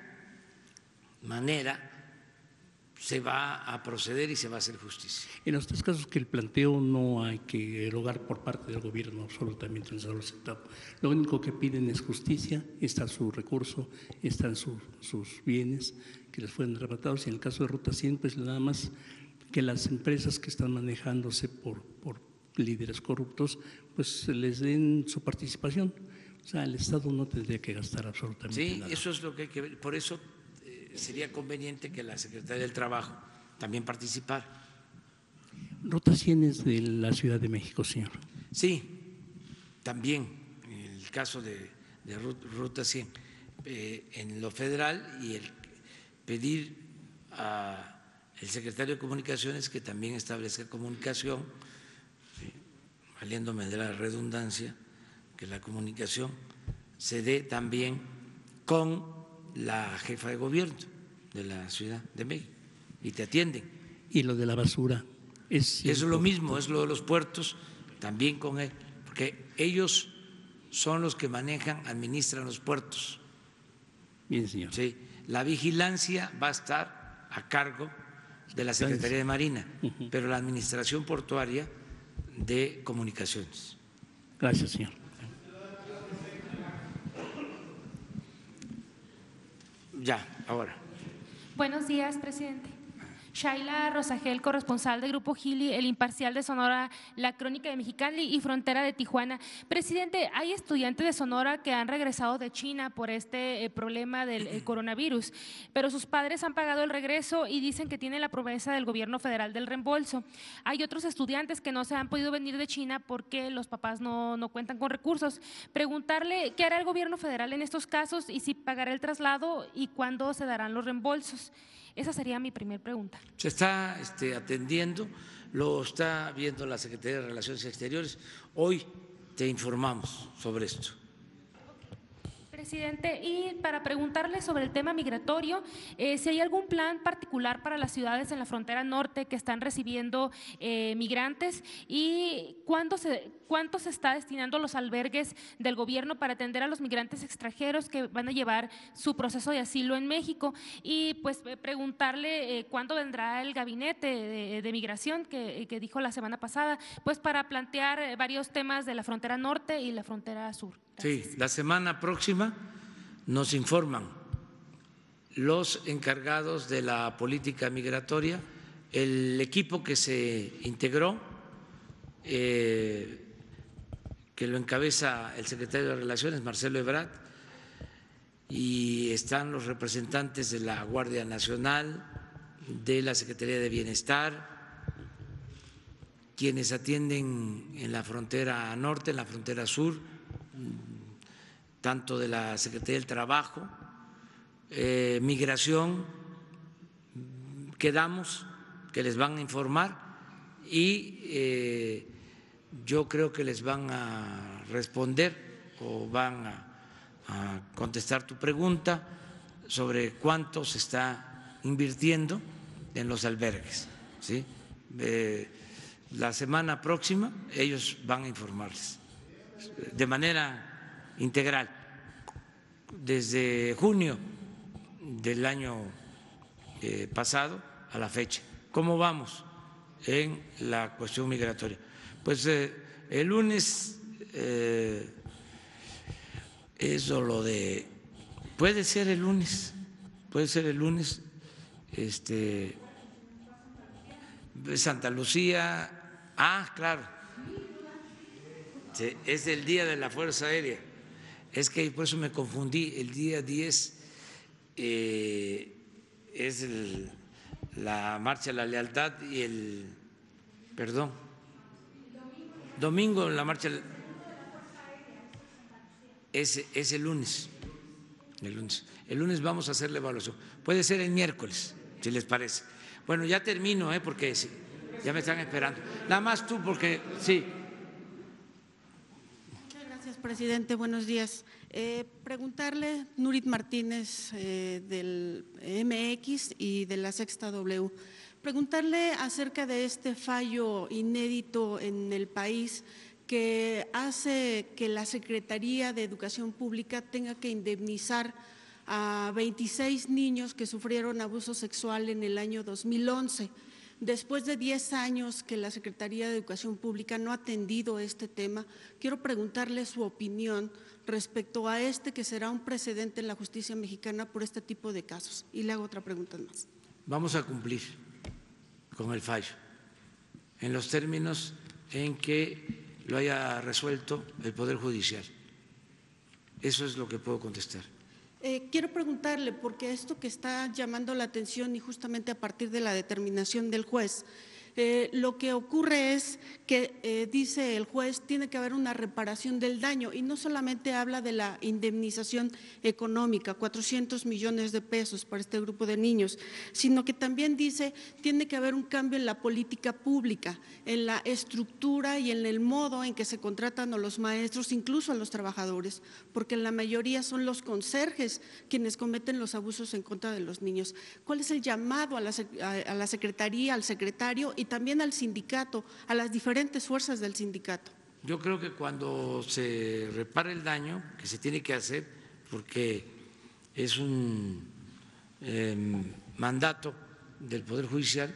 manera, se va a proceder y se va a hacer justicia. En los tres casos que el planteo no hay que erogar por parte del gobierno absolutamente un solo centavo. Lo único que piden es justicia, está su recurso, están su, sus bienes que les fueron arrebatados, y en el caso de Ruta cien, pues nada más que las empresas que están manejándose por, por líderes corruptos, pues les den su participación. O sea, el Estado no tendría que gastar absolutamente sí, nada. Sí, eso es lo que hay que ver. Por eso eh, sería conveniente que la Secretaría del Trabajo también participara. Ruta cien es de la Ciudad de México, señor. Sí, también el caso de, de Ruta cien eh, en lo federal, y el pedir al secretario de Comunicaciones que también establezca comunicación, ¿sí?, valiéndome de la redundancia, que la comunicación se dé también con la jefa de gobierno de la Ciudad de México y te atienden. Y lo de la basura es… Eso es lo mismo, es lo de los puertos, también con él, porque ellos son los que manejan, administran los puertos. Bien, señor. Sí, la vigilancia va a estar a cargo de la Secretaría de Marina, uh-huh, pero la administración portuaria de Comunicaciones. Gracias, señor. Ya, ahora. Buenos días, presidente. Shaila Rosagel, corresponsal del Grupo Gili, El Imparcial de Sonora, La Crónica de Mexicali y Frontera de Tijuana. Presidente, hay estudiantes de Sonora que han regresado de China por este eh, problema del eh, coronavirus, pero sus padres han pagado el regreso y dicen que tienen la promesa del gobierno federal del reembolso. Hay otros estudiantes que no se han podido venir de China porque los papás no, no cuentan con recursos. Preguntarle qué hará el gobierno federal en estos casos y si pagará el traslado y cuándo se darán los reembolsos. Esa sería mi primera pregunta. Se está este, atendiendo, lo está viendo la Secretaría de Relaciones Exteriores. Hoy te informamos sobre esto. Presidente, y para preguntarle sobre el tema migratorio, eh, si hay algún plan particular para las ciudades en la frontera norte que están recibiendo eh, migrantes y cuándo se, cuánto se está destinando a los albergues del gobierno para atender a los migrantes extranjeros que van a llevar su proceso de asilo en México, y pues preguntarle eh, cuándo vendrá el gabinete de, de migración que, que dijo la semana pasada, pues para plantear varios temas de la frontera norte y la frontera sur. Gracias. Sí, la semana próxima nos informan los encargados de la política migratoria, el equipo que se integró, eh, que lo encabeza el secretario de Relaciones, Marcelo Ebrard, y están los representantes de la Guardia Nacional, de la Secretaría de Bienestar, quienes atienden en la frontera norte, en la frontera sur, tanto de la Secretaría del Trabajo, eh, Migración, quedamos que les van a informar y eh, yo creo que les van a responder o van a, a contestar tu pregunta sobre cuánto se está invirtiendo en los albergues, ¿sí? Eh, la semana próxima ellos van a informarles de manera integral, desde junio del año eh, pasado a la fecha. ¿Cómo vamos en la cuestión migratoria? Pues eh, el lunes, eh, eso lo de, puede ser el lunes, puede ser el lunes, este, Santa Lucía, ah, claro. Es el día de la Fuerza Aérea, es que por eso me confundí, el día diez eh, es el, la Marcha de la Lealtad y el, perdón, domingo la Marcha, es, es el lunes, el lunes, el lunes vamos a hacer la evaluación, puede ser el miércoles, si les parece. Bueno, ya termino, ¿eh? Porque sí, ya me están esperando, nada más tú porque sí. Gracias, presidente. Buenos días. Eh, preguntarle, Nurit Martínez, eh, del M X y de la Sexta W, preguntarle acerca de este fallo inédito en el país que hace que la Secretaría de Educación Pública tenga que indemnizar a veintiséis niños que sufrieron abuso sexual en el año dos mil once. Después de diez años que la Secretaría de Educación Pública no ha atendido este tema, quiero preguntarle su opinión respecto a este que será un precedente en la justicia mexicana por este tipo de casos. Y le hago otra pregunta más. Vamos a cumplir con el fallo en los términos en que lo haya resuelto el Poder Judicial. Eso es lo que puedo contestar. Eh, quiero preguntarle, porque esto que está llamando la atención y justamente a partir de la determinación del juez, eh, lo que ocurre es que, eh, dice el juez, tiene que haber una reparación del daño y no solamente habla de la indemnización económica, cuatrocientos millones de pesos para este grupo de niños, sino que también dice tiene que haber un cambio en la política pública, en la estructura y en el modo en que se contratan a los maestros, incluso a los trabajadores, porque en la mayoría son los conserjes quienes cometen los abusos en contra de los niños. ¿Cuál es el llamado a la, a la Secretaría, al secretario y también al sindicato, a las diferentes fuerzas del sindicato? Yo creo que cuando se repara el daño, que se tiene que hacer, porque es un eh, mandato del Poder Judicial,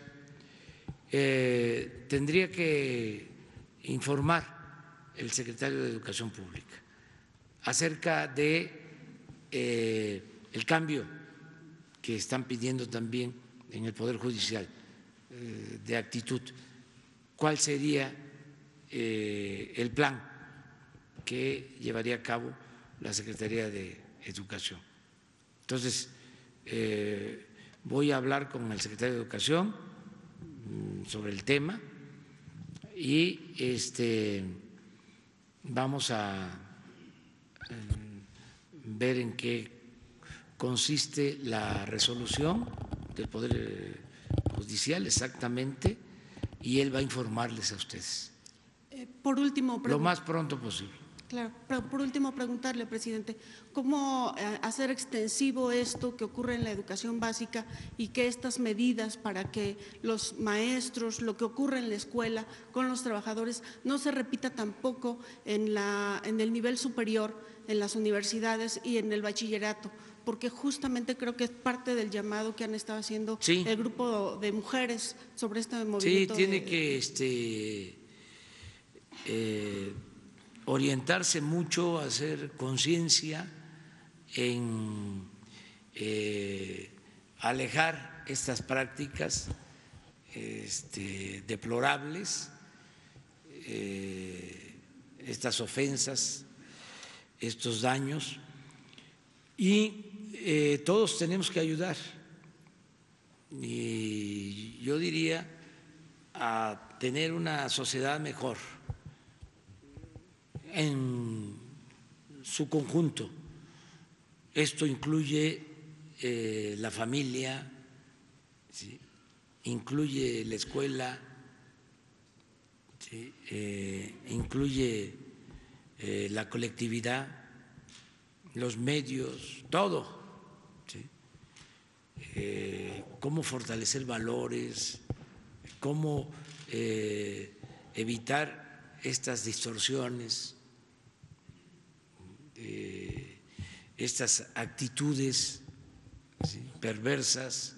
eh, tendría que informar el secretario de Educación Pública acerca de eh, el cambio que están pidiendo también en el Poder Judicial de actitud, cuál sería eh, el plan que llevaría a cabo la Secretaría de Educación. Entonces, eh, voy a hablar con el secretario de Educación sobre el tema y este, vamos a eh, ver en qué consiste la resolución del Poder Judicial exactamente y él va a informarles a ustedes. Eh, por último, lo más pronto posible. Claro, pero por último preguntarle, presidente, ¿cómo hacer extensivo esto que ocurre en la educación básica y que estas medidas para que los maestros, lo que ocurre en la escuela con los trabajadores, no se repita tampoco en, la, en el nivel superior, en las universidades y en el bachillerato? Porque justamente creo que es parte del llamado que han estado haciendo sí. el grupo de mujeres sobre este movimiento. Sí, tiene de, que este, eh, orientarse mucho, hacer conciencia en eh, alejar estas prácticas este, deplorables, eh, estas ofensas, estos daños, y eh, todos tenemos que ayudar. Y yo diría a tener una sociedad mejor en su conjunto. Esto incluye eh, la familia, ¿sí? Incluye la escuela, ¿sí? eh, incluye eh, la colectividad, los medios, todo. ¿Sí? Eh, cómo fortalecer valores, cómo eh, evitar estas distorsiones, eh, estas actitudes, ¿sí?, perversas.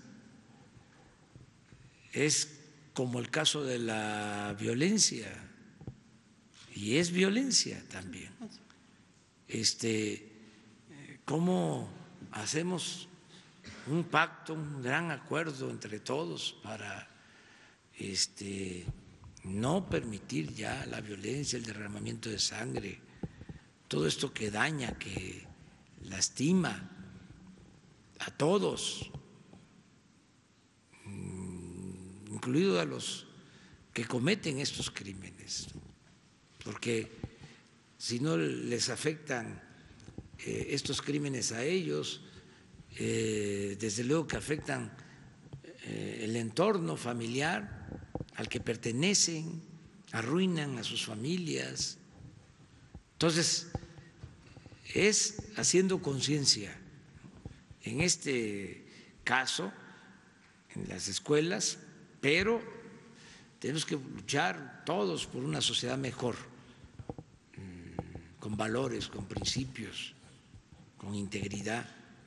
Es como el caso de la violencia, y es violencia también. Este, ¿cómo hacemos un pacto, un gran acuerdo entre todos para este, no permitir ya la violencia, el derramamiento de sangre, todo esto que daña, que lastima a todos, incluido a los que cometen estos crímenes, porque si no les afectan eh, estos crímenes a ellos, eh, desde luego que afectan eh, el entorno familiar al que pertenecen, arruinan a sus familias. Entonces, es haciendo conciencia. En este caso, en las escuelas, pero tenemos que luchar todos por una sociedad mejor, con valores, con principios, con integridad.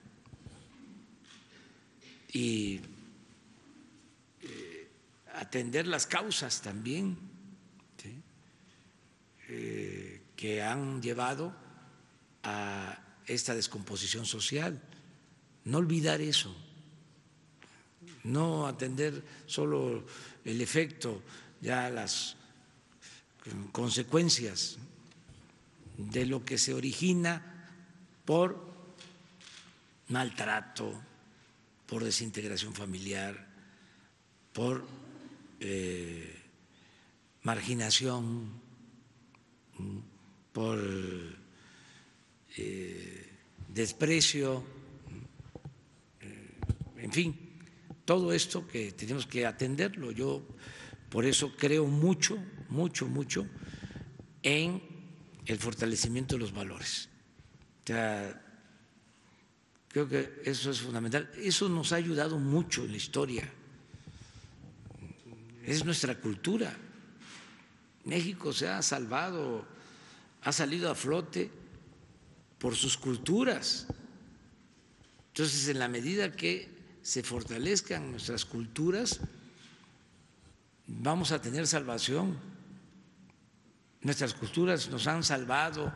Y eh, atender las causas también, ¿sí?, eh, que han llevado a esta descomposición social. No olvidar eso, no atender solo el efecto, ya las consecuencias de lo que se origina por maltrato, por desintegración familiar, por eh, marginación, por eh, desprecio, eh, en fin, todo esto que tenemos que atenderlo. Yo por eso creo mucho, mucho, mucho en el fortalecimiento de los valores. O sea, creo que eso es fundamental. Eso nos ha ayudado mucho en la historia. Es nuestra cultura. México se ha salvado, ha salido a flote por sus culturas. Entonces, en la medida que se fortalezcan nuestras culturas, vamos a tener salvación. Nuestras culturas nos han salvado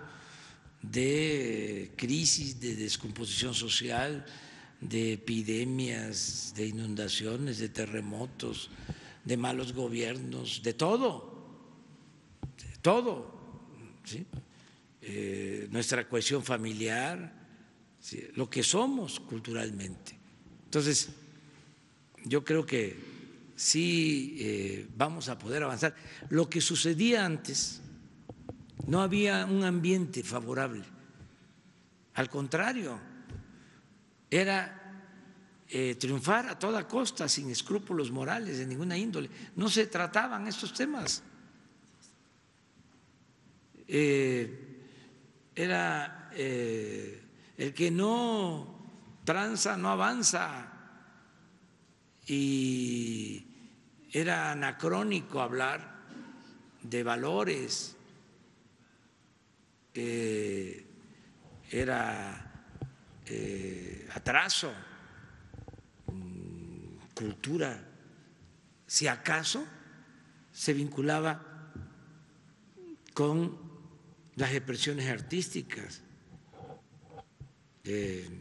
de crisis, de descomposición social, de epidemias, de inundaciones, de terremotos, de malos gobiernos, de todo, de todo, ¿sí? Eh, nuestra cohesión familiar, ¿sí?, lo que somos culturalmente. Entonces, yo creo que sí eh, vamos a poder avanzar. Lo que sucedía antes, no había un ambiente favorable, al contrario, era eh, triunfar a toda costa, sin escrúpulos morales de ninguna índole. No se trataban estos temas. Eh, era eh, el que no tranza no avanza, y era anacrónico hablar de valores, eh, era eh, atraso, cultura, si acaso se vinculaba con las expresiones artísticas, eh,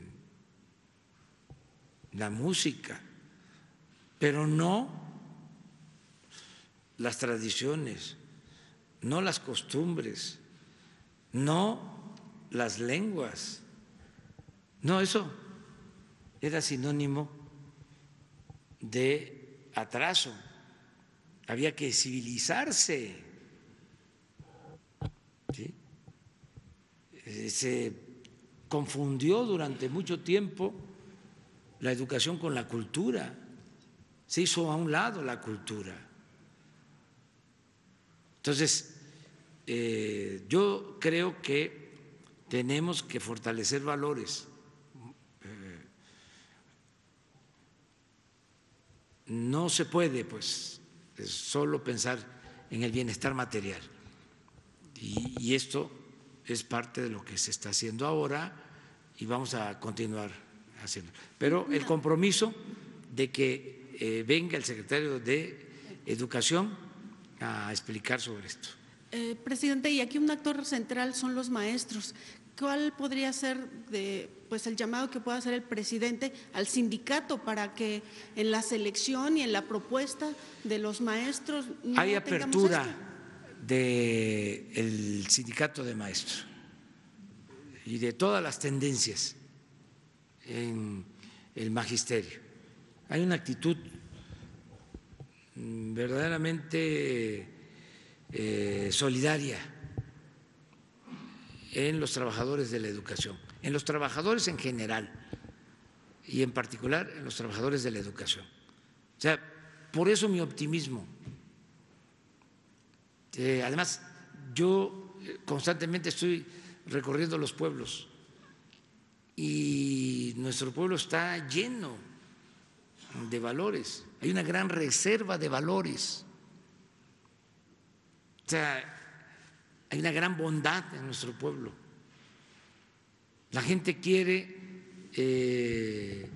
la música, pero no las tradiciones, no las costumbres, no las lenguas. No, eso era sinónimo de atraso. Había que civilizarse. ¿Sí? Se confundió durante mucho tiempo la educación con la cultura. Se hizo a un lado la cultura. Entonces, eh, yo creo que tenemos que fortalecer valores. Eh, no se puede, pues, solo pensar en el bienestar material. Y, y esto es parte de lo que se está haciendo ahora y vamos a continuar haciendo. Pero el compromiso de que eh, venga el secretario de Educación a explicar sobre esto. Eh, presidente, y aquí un actor central son los maestros. ¿Cuál podría ser de, pues, el llamado que pueda hacer el presidente al sindicato para que en la selección y en la propuesta de los maestros no hay tengamos apertura esto? del sindicato de maestros y de todas las tendencias en el magisterio? Hay una actitud verdaderamente eh, solidaria en los trabajadores de la educación, en los trabajadores en general y en particular en los trabajadores de la educación. O sea, por eso mi optimismo. Eh, además, yo constantemente estoy recorriendo los pueblos y nuestro pueblo está lleno de valores, hay una gran reserva de valores, o sea, hay una gran bondad en nuestro pueblo. La gente quiere eh,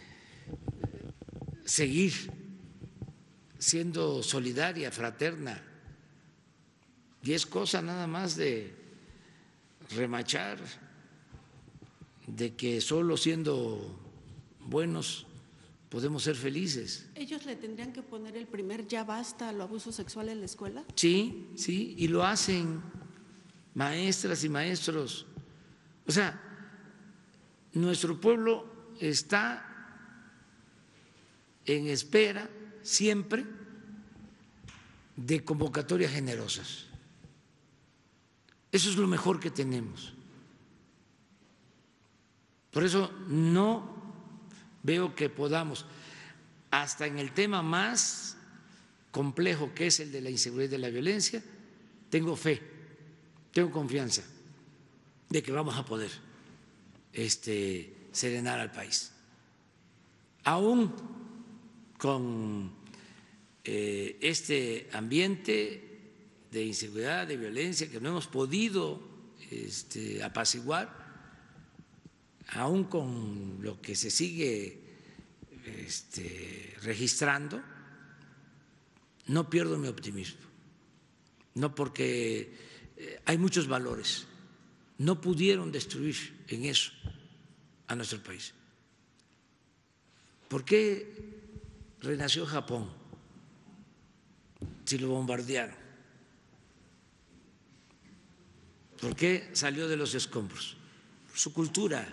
seguir siendo solidaria, fraterna, y es cosa nada más de remachar de que solo siendo buenos podemos ser felices. ¿Ellos le tendrían que poner el primer ya basta al abuso sexual en la escuela? Sí, sí, y lo hacen maestras y maestros. O sea, nuestro pueblo está en espera siempre de convocatorias generosas. Eso es lo mejor que tenemos. Por eso no veo que podamos, hasta en el tema más complejo que es el de la inseguridad y de la violencia, tengo fe, tengo confianza de que vamos a poder este, serenar al país. Aún con eh, este ambiente de inseguridad, de violencia que no hemos podido este, apaciguar, aún con lo que se sigue este, registrando, no pierdo mi optimismo, no, porque hay muchos valores, no pudieron destruir en eso a nuestro país. ¿Por qué renació Japón si lo bombardearon? ¿Por qué salió de los escombros? Por su cultura.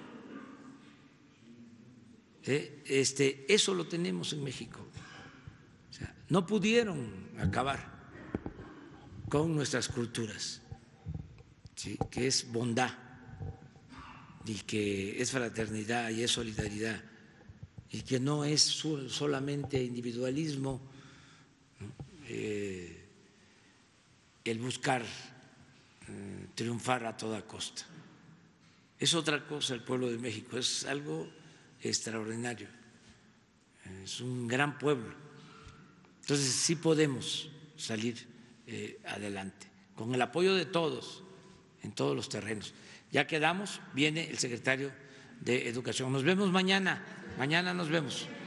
¿Eh? Este, eso lo tenemos en México. O sea, no pudieron acabar con nuestras culturas, ¿sí? Que es bondad y que es fraternidad y es solidaridad y que no es solamente individualismo, ¿no? Eh, el buscar eh, triunfar a toda costa. Es otra cosa el pueblo de México, es algo extraordinario, es un gran pueblo. Entonces sí podemos salir eh, adelante, con el apoyo de todos, en todos los terrenos. Ya quedamos, viene el secretario de Educación. Nos vemos mañana, mañana nos vemos.